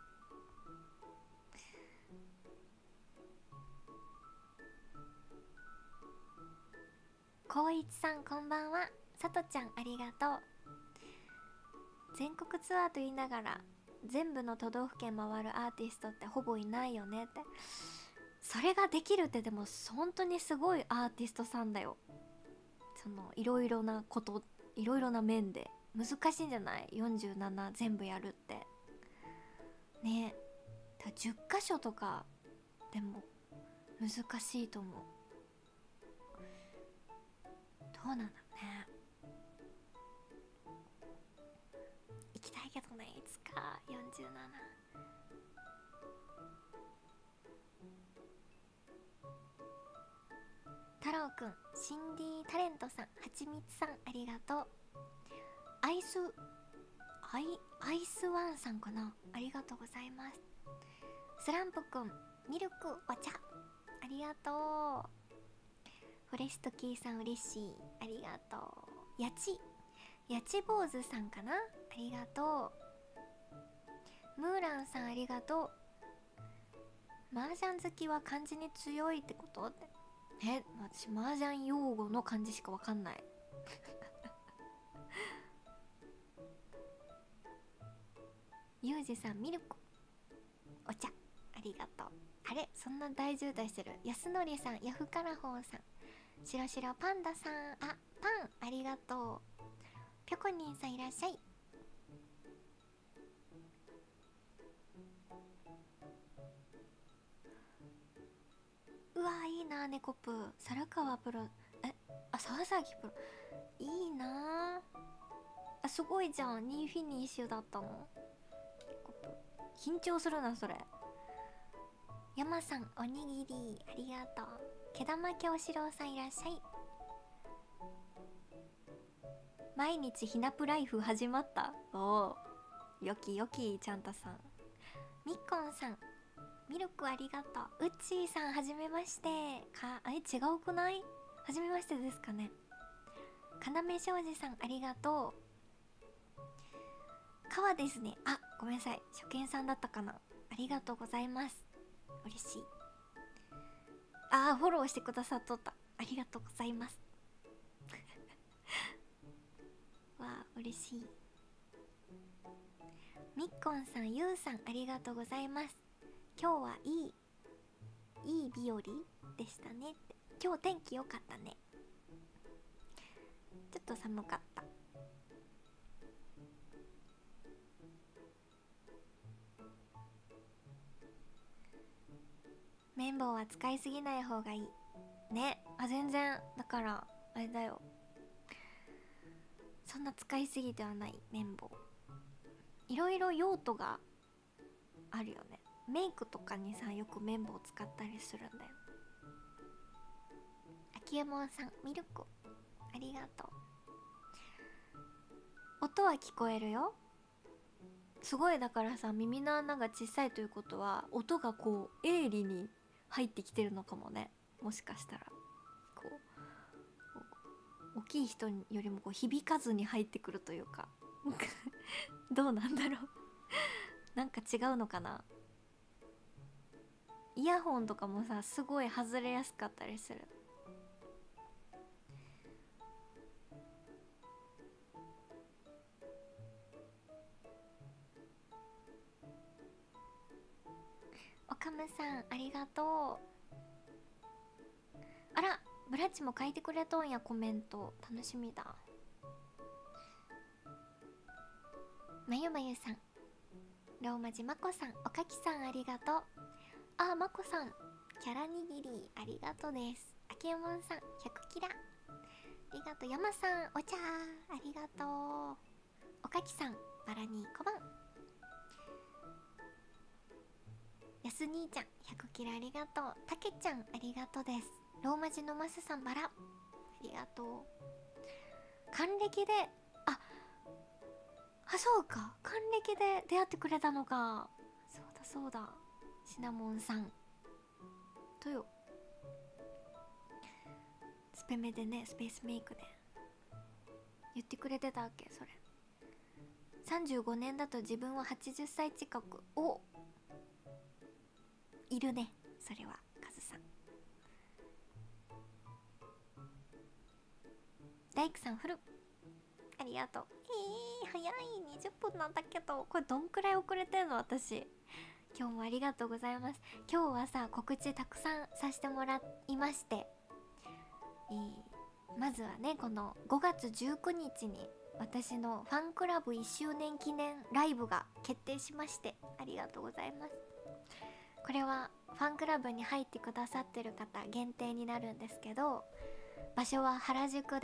こういちさんこんばんは。さとちゃんありがとう。全国ツアーと言いながら全部の都道府県回るアーティストってほぼいないよねって。それができるってでも本当にすごいアーティストさんだよ。そのいろいろなこと、いろいろな面で難しいんじゃない？ よんじゅうなな 全部やるってね。だじゅっかしょとかでも難しいと思う。どうなんだろうね。行きたいけどね、いつかよんじゅうなな。 太郎くん、シンディタレントさん、はちみつさんありがとう。アイスアイアイスワンさんかな、ありがとうございます。スランプくん、ミルクお茶ありがとう。フォレストキーさん嬉しい、ありがとう。やちやち坊主さんかな、ありがとう。ムーランさんありがとう。麻雀好きは漢字に強いってことって、え、私麻雀用語の漢字しかわかんないゆうじさん、ミルクお茶ありがとう。あれ、そんな大渋滞してる。やすのりさん、ヤフカラホーさん、しろしろパンダさん、あ、パンありがとう。ぴょこにんさんいらっしゃい。うわー、いいなー、ネコプー、猿川プロ、え、あ、沢崎プロ、いいなー。あ、すごいじゃん、にフィニッシュだったの。ネコプー緊張するなそれ。山さん、おにぎりありがとう。毛玉京志郎さんいらっしゃい。毎日ひなプライフ始まった。おお、よきよき。ちゃんたさん、みっこんさん、ミルクありがとう。うっちーさん、はじめましてか、え、違うくない？はじめましてですかね。かなめしょうじさんありがとう。かわですね。あ、ごめんなさい、初見さんだったかな。ありがとうございます、嬉しい。あー、フォローしてくださっとった、ありがとうございますわあ、嬉しい。みっこんさん、ゆうさんありがとうございます。今日はいいいい日和でしたねって。今日天気良かったね。ちょっと寒かった。綿棒は使いすぎない方がいいね。あ、全然、だからあれだよ、そんな使いすぎてはない。綿棒いろいろ用途があるよね。メイクとかにさ、よく綿棒使ったりするんだよ。秋右衛門さん、ミルクありがとう。音は聞こえるよ。すごい、だからさ、耳の穴が小さいということは音がこう鋭利に入ってきてるのかもね。もしかしたらこう大きい人よりもこう響かずに入ってくるというかどうなんだろうなんか違うのかな。イヤホンとかもさ、すごい外れやすかったりする。おかむさんありがとう。あら、ブラッチも書いてくれとんや、コメント。楽しみだ。まゆまゆさん、ローマ字まこさん、おかきさんありがとう。あ、まこさん、キャラにぎりありがとうです。あきえもんさん、ひゃくキラありがとう。やまさん、お茶ありがとう。おかきさん、バラにこばん。やす兄ちゃん、ひゃくキラありがとう。たけちゃんありがとうです。ローマ字のマスさん、バラありがとう。還暦で、ああ、そうか、還暦で出会ってくれたのか。そうだそうだ、シナモンさんとよ。スペメでね、スペースメイクで言ってくれてたわけ。それさんじゅうごねんだと自分ははちじゅっさい近く。お、いるね、それはカズさん。大工さん、フルありがとう。えー、早い、にじゅっぷんなんだけど、これどんくらい遅れてんの私。今日もありがとうございます。今日はさ、告知たくさんさせてもらいまして、えー、まずはね、このごがつじゅうくにちに私のファンクラブいっしゅうねん記念ライブが決定しまして、ありがとうございます。これはファンクラブに入ってくださってる方限定になるんですけど、場所は原宿で、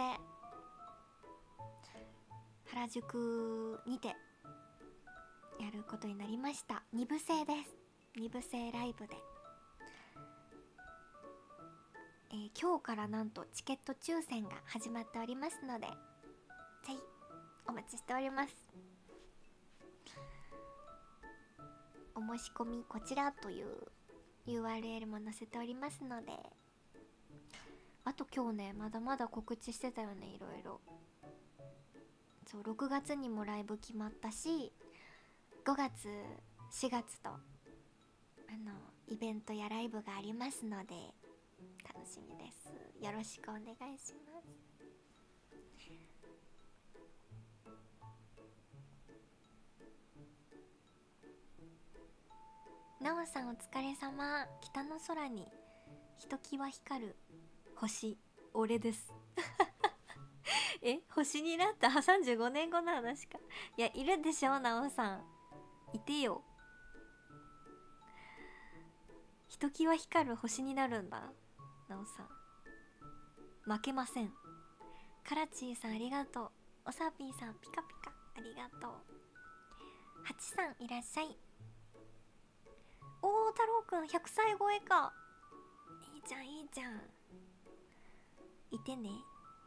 原宿にてやることになりました。にぶ制です。にぶ制ライブで、ええー今日からなんとチケット抽選が始まっておりますので、ぜひお待ちしております。お申し込みこちらという ユーアールエル も載せておりますので、あと今日ねまだまだ告知してたよね、いろいろ。そう、ろくがつにもライブ決まったし、ごがつしがつとあのイベントやライブがありますので楽しみです。よろしくお願いします。なおさんお疲れ様。北の空にひときわ光る星、俺ですえ、星になったさんじゅうごねんごの話か。いや、いるでしょ、なおさん。いてよ。ひときわ光る星になるんだ、なおさん。負けません。カラチーさんありがとう。おさぴーさんピカピカありがとう。はちさんいらっしゃい。おー、太郎くんひゃくさい超えか。いいじゃんいいじゃん。いてね。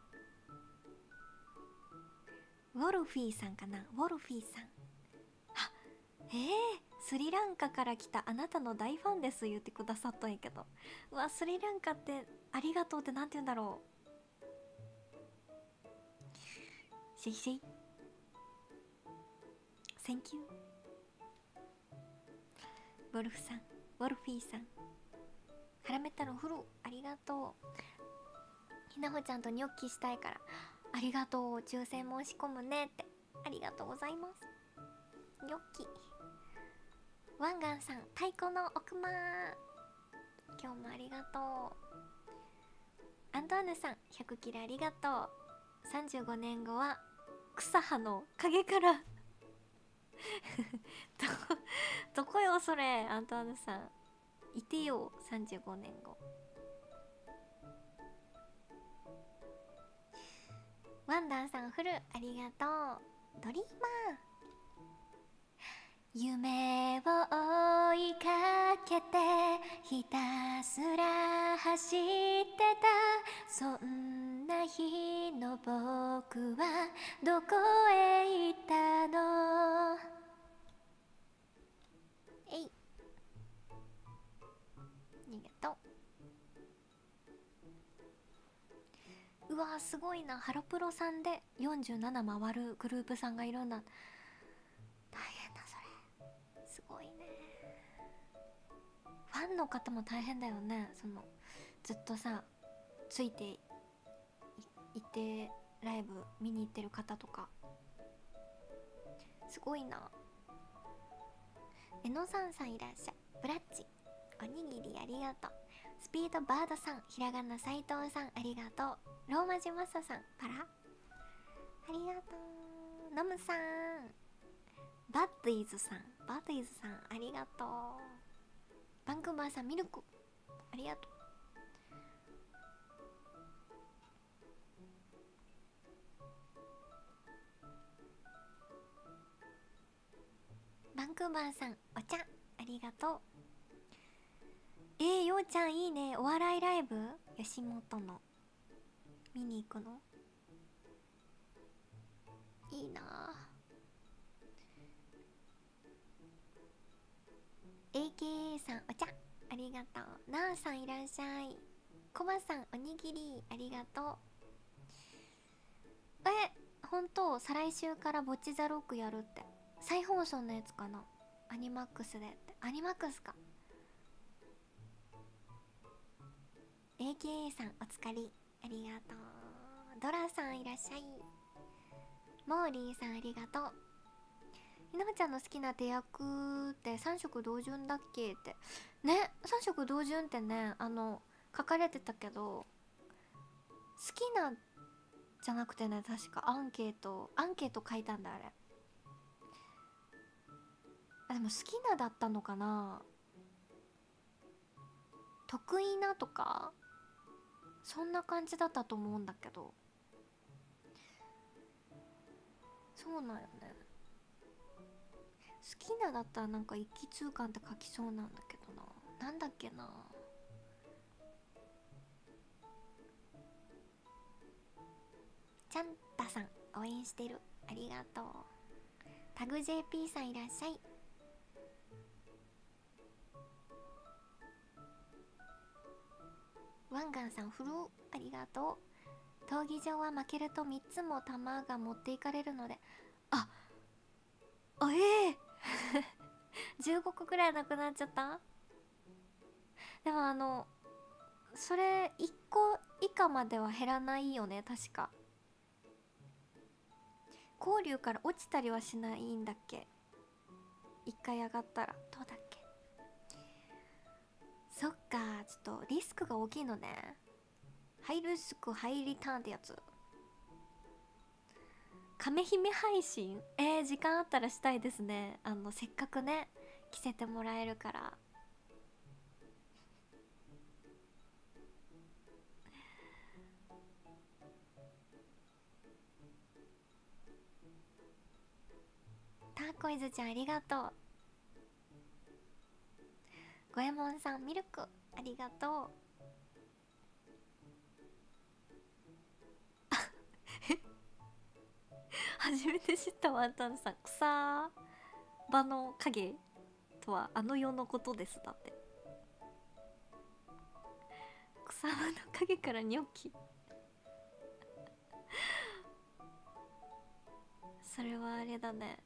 ウォルフィーさんかな、ウォルフィーさん。あ、えー、スリランカから来たあなたの大ファンです言ってくださったんやけど、うわ、スリランカってありがとうってなんて言うんだろう。シェイシェイ Thank you。 ウォルフさん、ウォルフィーさん、ハラメ太郎フルありがとう。ひなほちゃんとニョッキしたいからありがとう。抽選申し込むねって、ありがとうございます。ニョッキ。ワンガンさん太鼓の奥間、今日もありがとう。アントワヌさんひゃくキラありがとう。さんじゅうごねんごは草葉の陰からどどこよそれ、アントワヌさんいてよ。さんじゅうごねんご。ワンダーさんフルありがとう。ドリーマー。夢を追いかけてひたすら走ってた、そんな日の僕はどこへ行ったの。えい、ありがとう。うわー、すごいな。ハロプロさんでよんじゅうなな回るグループさんがいるんだ。大変だそれ、すごいね。ファンの方も大変だよね。そのずっとさついて い, いてライブ見に行ってる方とかすごいな。えのさんさんいらっしゃい。ブラッチおにぎりありがとう。スピードバードさん、ひらがな斉藤さんありがとう。ローマ字マサさんパラありがとう。ノムさん、バッドイズさん、バッドイズさんありがとう。バンクーバーさんミルクありがとう。バンクーバーさんお茶ありがとう。えー、ようちゃんいいね。お笑いライブ吉本の見に行くのいいなあ。 エーケーエー さんお茶ありがとう。なあさんいらっしゃい。コバさんおにぎりありがとう。え、本当再来週からぼっちザロックやるって。再放送のやつかな、アニマックスでって。アニマックスか。 エーケーエー さんお疲れありがとう。ドラさんいらっしゃい。モーリーさんありがとう。ひなほちゃんの好きな手役ってさん色同順だっけってね。さん色同順ってね、あの書かれてたけど、好きなじゃなくてね、確かアンケートアンケート書いたんだあれ。あ、でも好きなだったのかな。得意なとかそんな感じだったと思うんだけど。そうなんよね。好きなだったらなんか一気通貫って書きそうなんだけどな。なんだっけな。 ちゃんたさん応援してる、ありがとう。タグ ジェーピー さんいらっしゃい。ワンガンさんフルーありがとう。闘技場は負けるとみっつも弾が持っていかれるので、ああ、ええー、じゅうごこくらいなくなっちゃった。でもあのそれいっこ以下までは減らないよね、確か。交流から落ちたりはしないんだっけ、一回上がったら。どうだっけ。そっか、ちょっとリスクが大きいのね。ハイリスクハイリターンってやつ。亀姫配信、えー、時間あったらしたいですね。あのせっかくね着せてもらえるから。ターコイズちゃんありがとう。ゴエモンさんミルクありがとう。初めて知ったワンタンさん、草場の影とはあの世のことです。だって草場の影からニョッキそれはあれだね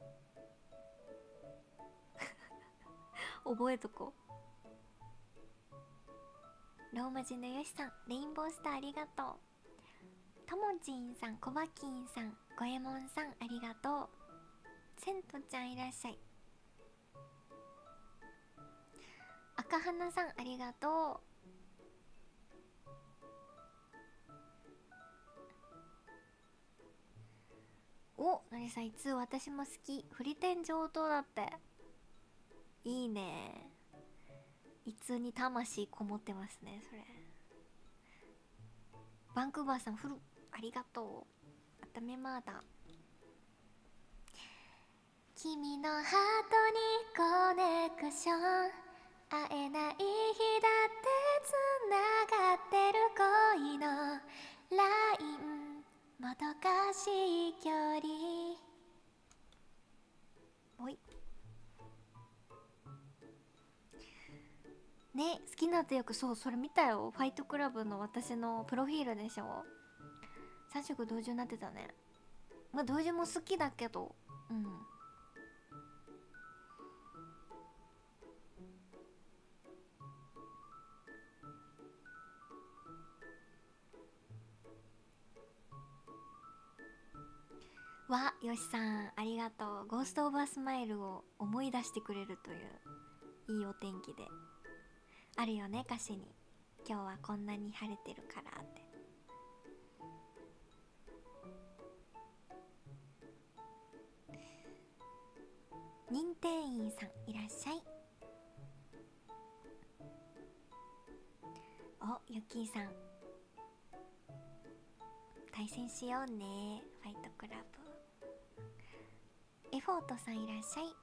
覚えとこう。ローマ字のよしさんレインボースターありがとう。ともちんさん、こばきんさん、ごえもんさんありがとう。せんとちゃんいらっしゃい。赤花さんありがとう。お、なりさんいつ私も好き。フリテン上等だって。いいね。いつに魂こもってますね、それ。バンクーバーさんフルありがとう。あためまだ。君のハートにコネクション、会えない日だってつながってる恋のライン、もどかしい距離。おいね、好きなってよく、そう、それ見たよ。ファイトクラブの私のプロフィールでしょ。さん色同時になってたね。まあ同時も好きだけど、うん。わ、よしさんありがとう。ゴーストオブアスマイルを思い出してくれるといういいお天気であるよね、歌詞に。今日はこんなに晴れてるからって。認定員さんいらっしゃい。お、ゆきーさん対戦しようね、ファイトクラブ。エフォートさんいらっしゃい。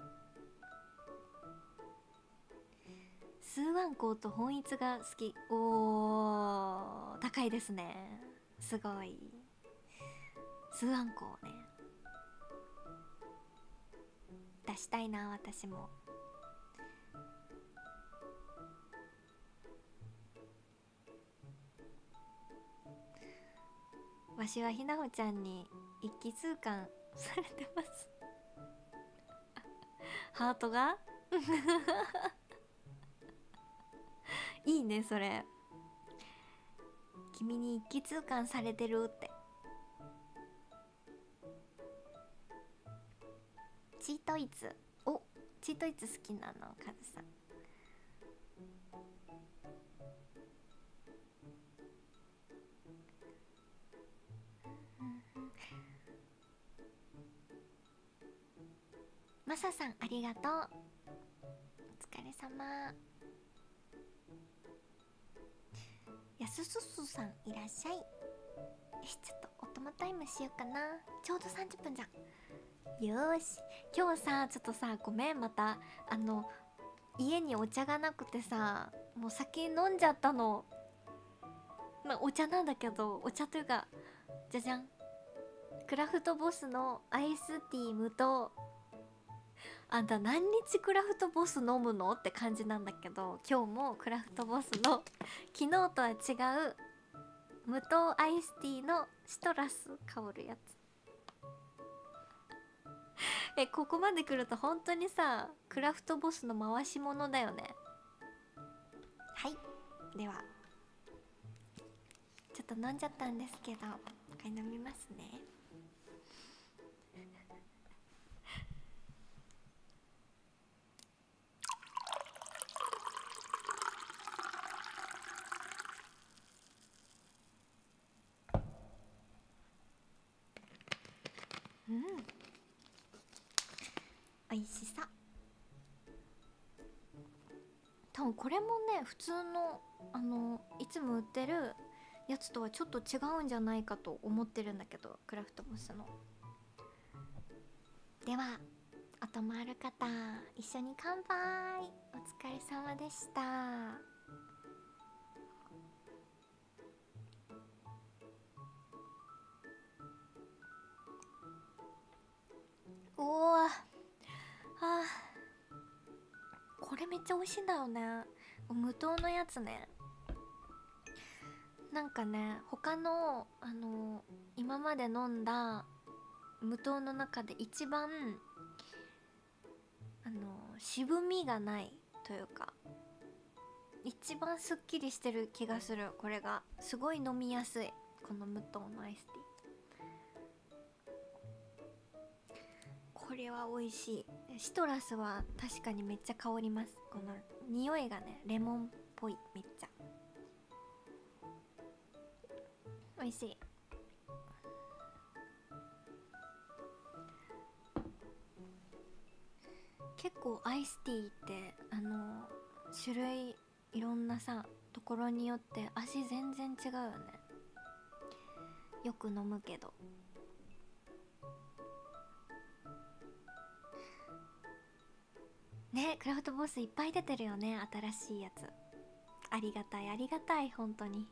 スーワンコーと本一が好き。おー、高いですね。すごい。スーワンコーね、出したいな、私も。わしはひなほちゃんに一気通貫されてますハートがいいね、それ。君に一気通貫されてるって。チートイツ、お、チートイツ好きなのカズさん。マサさんありがとう。お疲れ様。やすすすさんいらっしゃい。よし、ちょっとおとまタイムしようかな。ちょうどさんじゅっぷんじゃん。よーし、今日さ、ちょっとさ、ごめん、またあの家にお茶がなくてさ、もう酒飲んじゃったの。まあお茶なんだけど、お茶というかじゃじゃん、 クラフトボスのアイスティー無糖。あんた何日クラフトボス飲むのって感じなんだけど、今日もクラフトボスの昨日とは違う無糖アイスティーのシトラス香るやつ。え、ここまで来ると本当にさ、クラフトボスの回し物だよね。はい、ではちょっと飲んじゃったんですけど、一回飲みますね。うん、美味しさ。多分これもね、普通のあのいつも売ってるやつとはちょっと違うんじゃないかと思ってるんだけど、クラフトボスの。ではお泊まる方一緒に乾杯。お疲れ様でした。おー、あー、これめっちゃ美味しいんだよね。無糖のやつね。なんかね、他のあの今まで飲んだ無糖の中で一番あの渋みがないというか、一番すっきりしてる気がする。これがすごい飲みやすい、この無糖のアイスティー。これは美味しい。シトラスは確かにめっちゃ香ります。この匂いがね、レモンっぽい。めっちゃ美味しい。結構アイスティーってあの種類いろんなさところによって味全然違うよね。よく飲むけど。ね、クラフトボスいっぱい出てるよね、新しいやつ。ありがたいありがたい、本当に。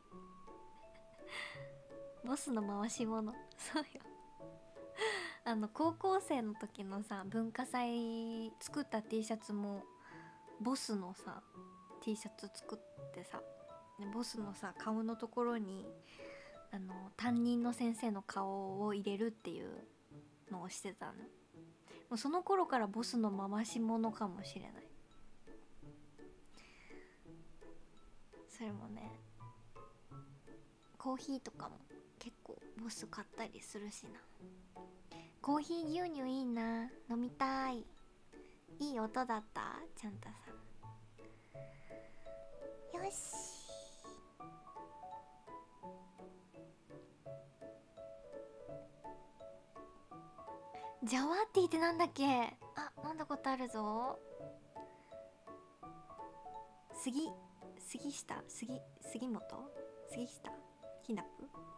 ボスの回し物。そうよ。あの高校生の時のさ、文化祭作った T シャツもボスのさ T シャツ作ってさ、ボスのさ顔のところにあの担任の先生の顔を入れるっていうのをしてたの。もうその頃からボスの回し物かもしれない。それもね、コーヒーとかも結構ボス買ったりするしな。コーヒー牛乳いいな、飲みたい。いい音だった、ちゃんたさん。よし、ジャワーティーってなんだっけ。あ、飲んだことあるぞ。杉杉下杉杉本杉下ひなぷ。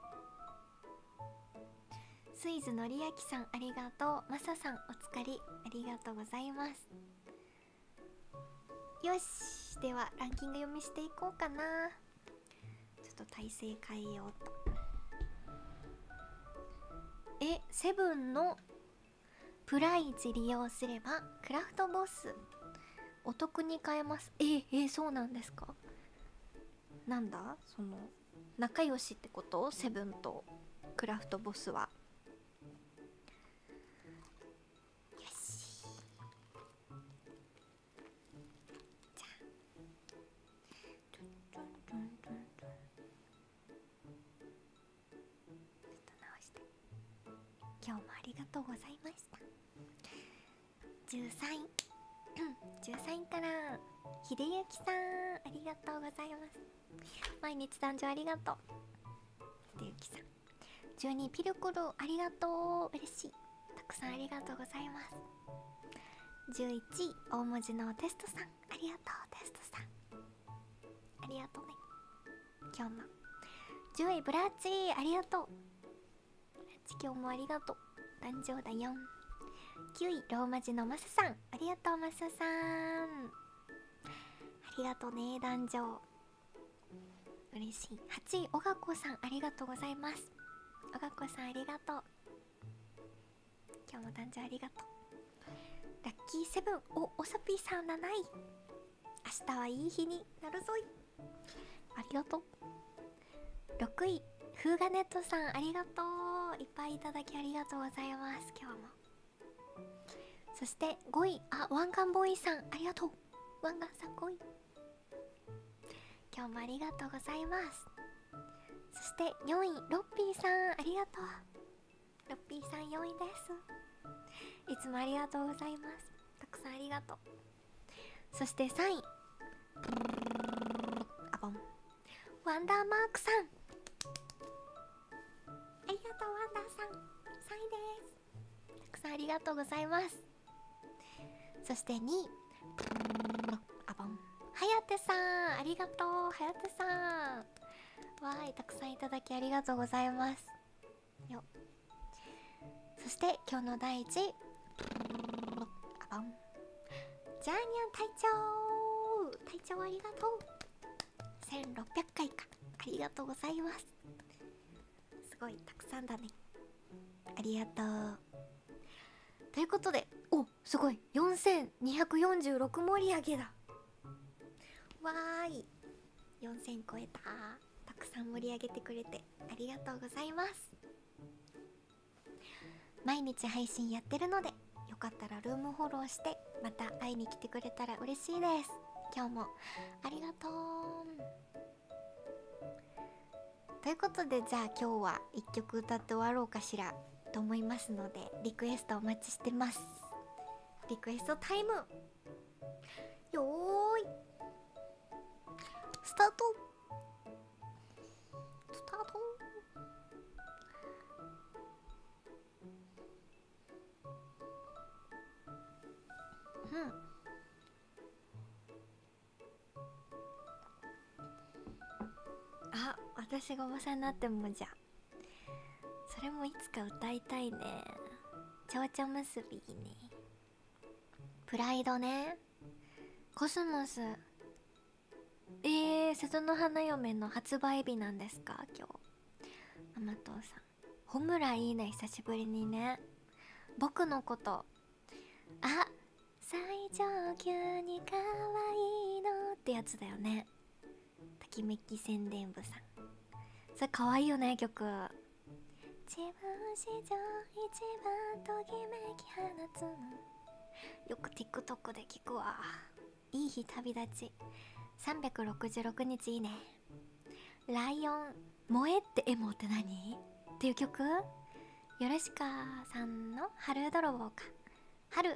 スイズのりやきさんありがとう。マサさんお疲れありがとうございます。よし、ではランキング読みしていこうかな。ちょっと体勢変えようと。え、セブンのプライズ利用すればクラフトボスお得に買えます。ええ、そうなんですか。なんだその仲良しってこと、セブンとクラフトボスは。よし、じゃあトゥントゥントゥントゥントゥン、ちょっと直して。今日もありがとうございました。じゅうさんいじゅうさんいからひでゆきさんありがとうございます。毎日誕生ありがとうひでゆきさん。じゅうにいピルクルありがとう、嬉しい。たくさんありがとうございます。じゅういちい大文字のテストさんありがとう。テストさんありがとうね、今日も。じゅういブラッチありがとう。ブラッチ今日もありがとう、誕生だよ。きゅういローマ字のマサさんありがとう。マサさんありがとうね、男女嬉しい。はちいおがこさんありがとうございます。おがこさんありがとう。 今日も誕生日ありがとう。ラッキーセブン、おおさぴーさんなない。明日はいい日になるぞい。ありがとう。ろくいフーガネットさん、ありがとう。いっぱいいただきありがとうございます。今日も。そしてごい、あ、ワンガンボーイさん、ありがとう。ワンガンさんごい。今日もありがとうございます。そしてよんい、ロッピーさん、ありがとう。ロッピーさんよんいです。いつもありがとうございます。たくさんありがとう。そしてさんい、あぼん、ワンダーマークさん、ありがとう。ワンダーさんさんいです。たくさんありがとうございます。そしてにい、あぼん、はやてさん、ありがとう。はやてさん、わーい、たくさんいただきありがとうございますよ。そして今日のだいいちい、あぼん、ジャーニャン隊長、隊長ありがとう。せんろっぴゃっかいか、ありがとうございます。すごいたくさんだね、ありがとう。ということで、お、すごいよんせんにひゃくよんじゅうろく盛り上げだ。わーい、よんせん超えた。たくさん盛り上げてくれてありがとうございます。毎日配信やってるので、よかったらルームフォローしてまた会いに来てくれたら嬉しいです。今日もありがとう。ということで、じゃあ今日はいっきょく歌って終わろうかしらと思いますので、リクエストお待ちしてます。リクエストタイム、よーいスタート。スタート。うん、あ、私がおばさんになってもじゃ、それもいつか歌いたいね。ちょうちょ結びね、プライドね、コスモス。えー、瀬戸の花嫁の発売日なんですか今日。甘党さん、ホムラいいね、久しぶりにね。僕のこと、あ、最上級に可愛いのってやつだよね。ときめき宣伝部さん、それ可愛いよね曲。自分史上一番ときめき放つの、よく TikTok で聞くわ。いい日旅立ちさんびゃくろくじゅうろくにちいいね。ライオン、燃えってエモって何っていう曲。よろしかさんの春泥棒か。春、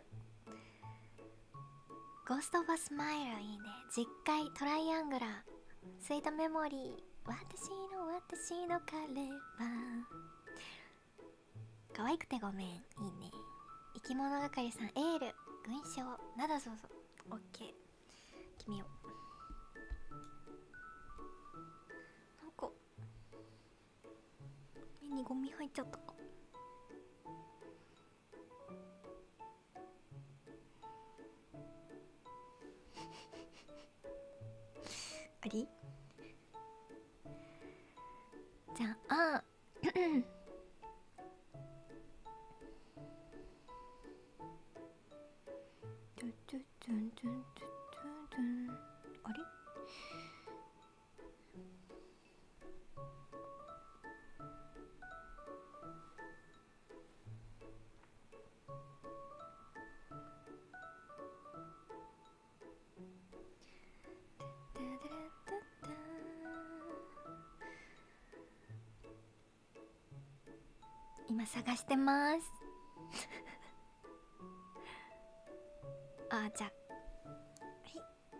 ゴーストオブスマイルいいね。実会、トライアングラー、スイートメモリー、私の私の彼は可愛くてごめんいいね。生き物係さん、エール、群青など、そうそう、オッケー決めよう。なんか目にゴミ入っちゃったか。ありじゃああれ、今探してますあ、じゃあ、はい、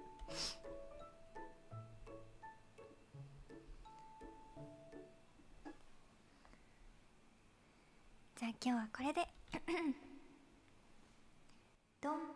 じゃあ今日はこれでドン。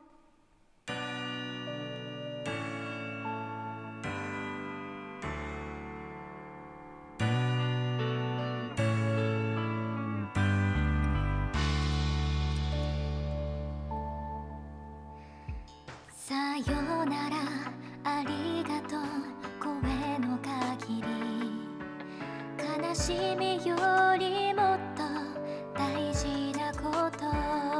さよならありがとう声の限り、悲しみよりもっと大事なこと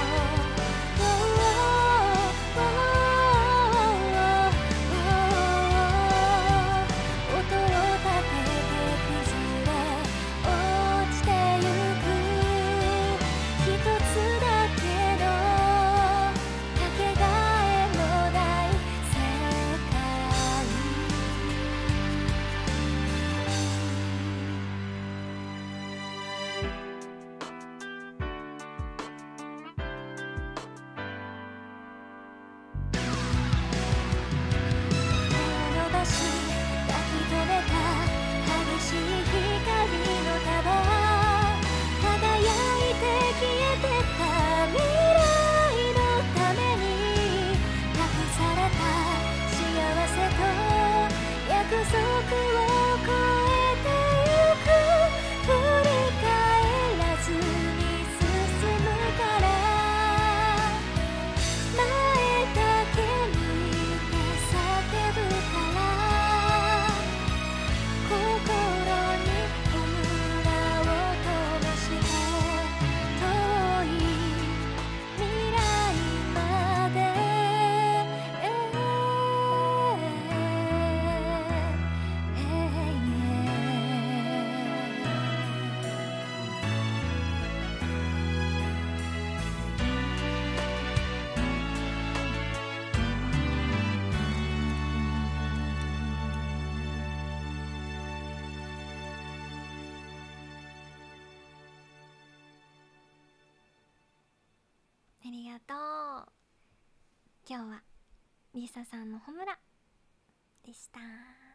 ありがとう。今日はリサさんのホムラでした。リ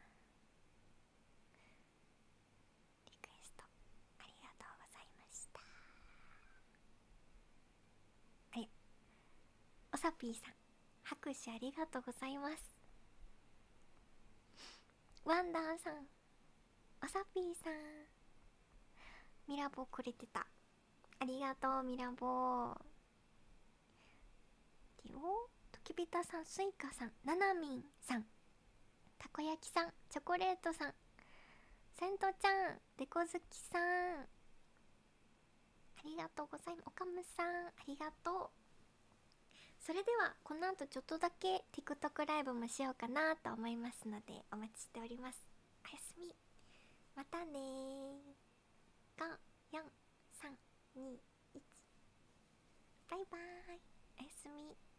クエストありがとうございました。ありおさぴーさん、拍手ありがとうございます。ワンダーさん、おさぴーさん、ミラボーくれてた。ありがとうミラボー。ときびたさん、スイカさん、ななみんさん、たこ焼きさん、チョコレートさん、せんとちゃん、でこずきさん、ありがとうございます。おかむさん、ありがとう。それではこの後ちょっとだけ TikTok ライブもしようかなと思いますのでお待ちしております。おやすみ、またねー。ご、よん、さん、に、いちバイバーイ、おやすみ。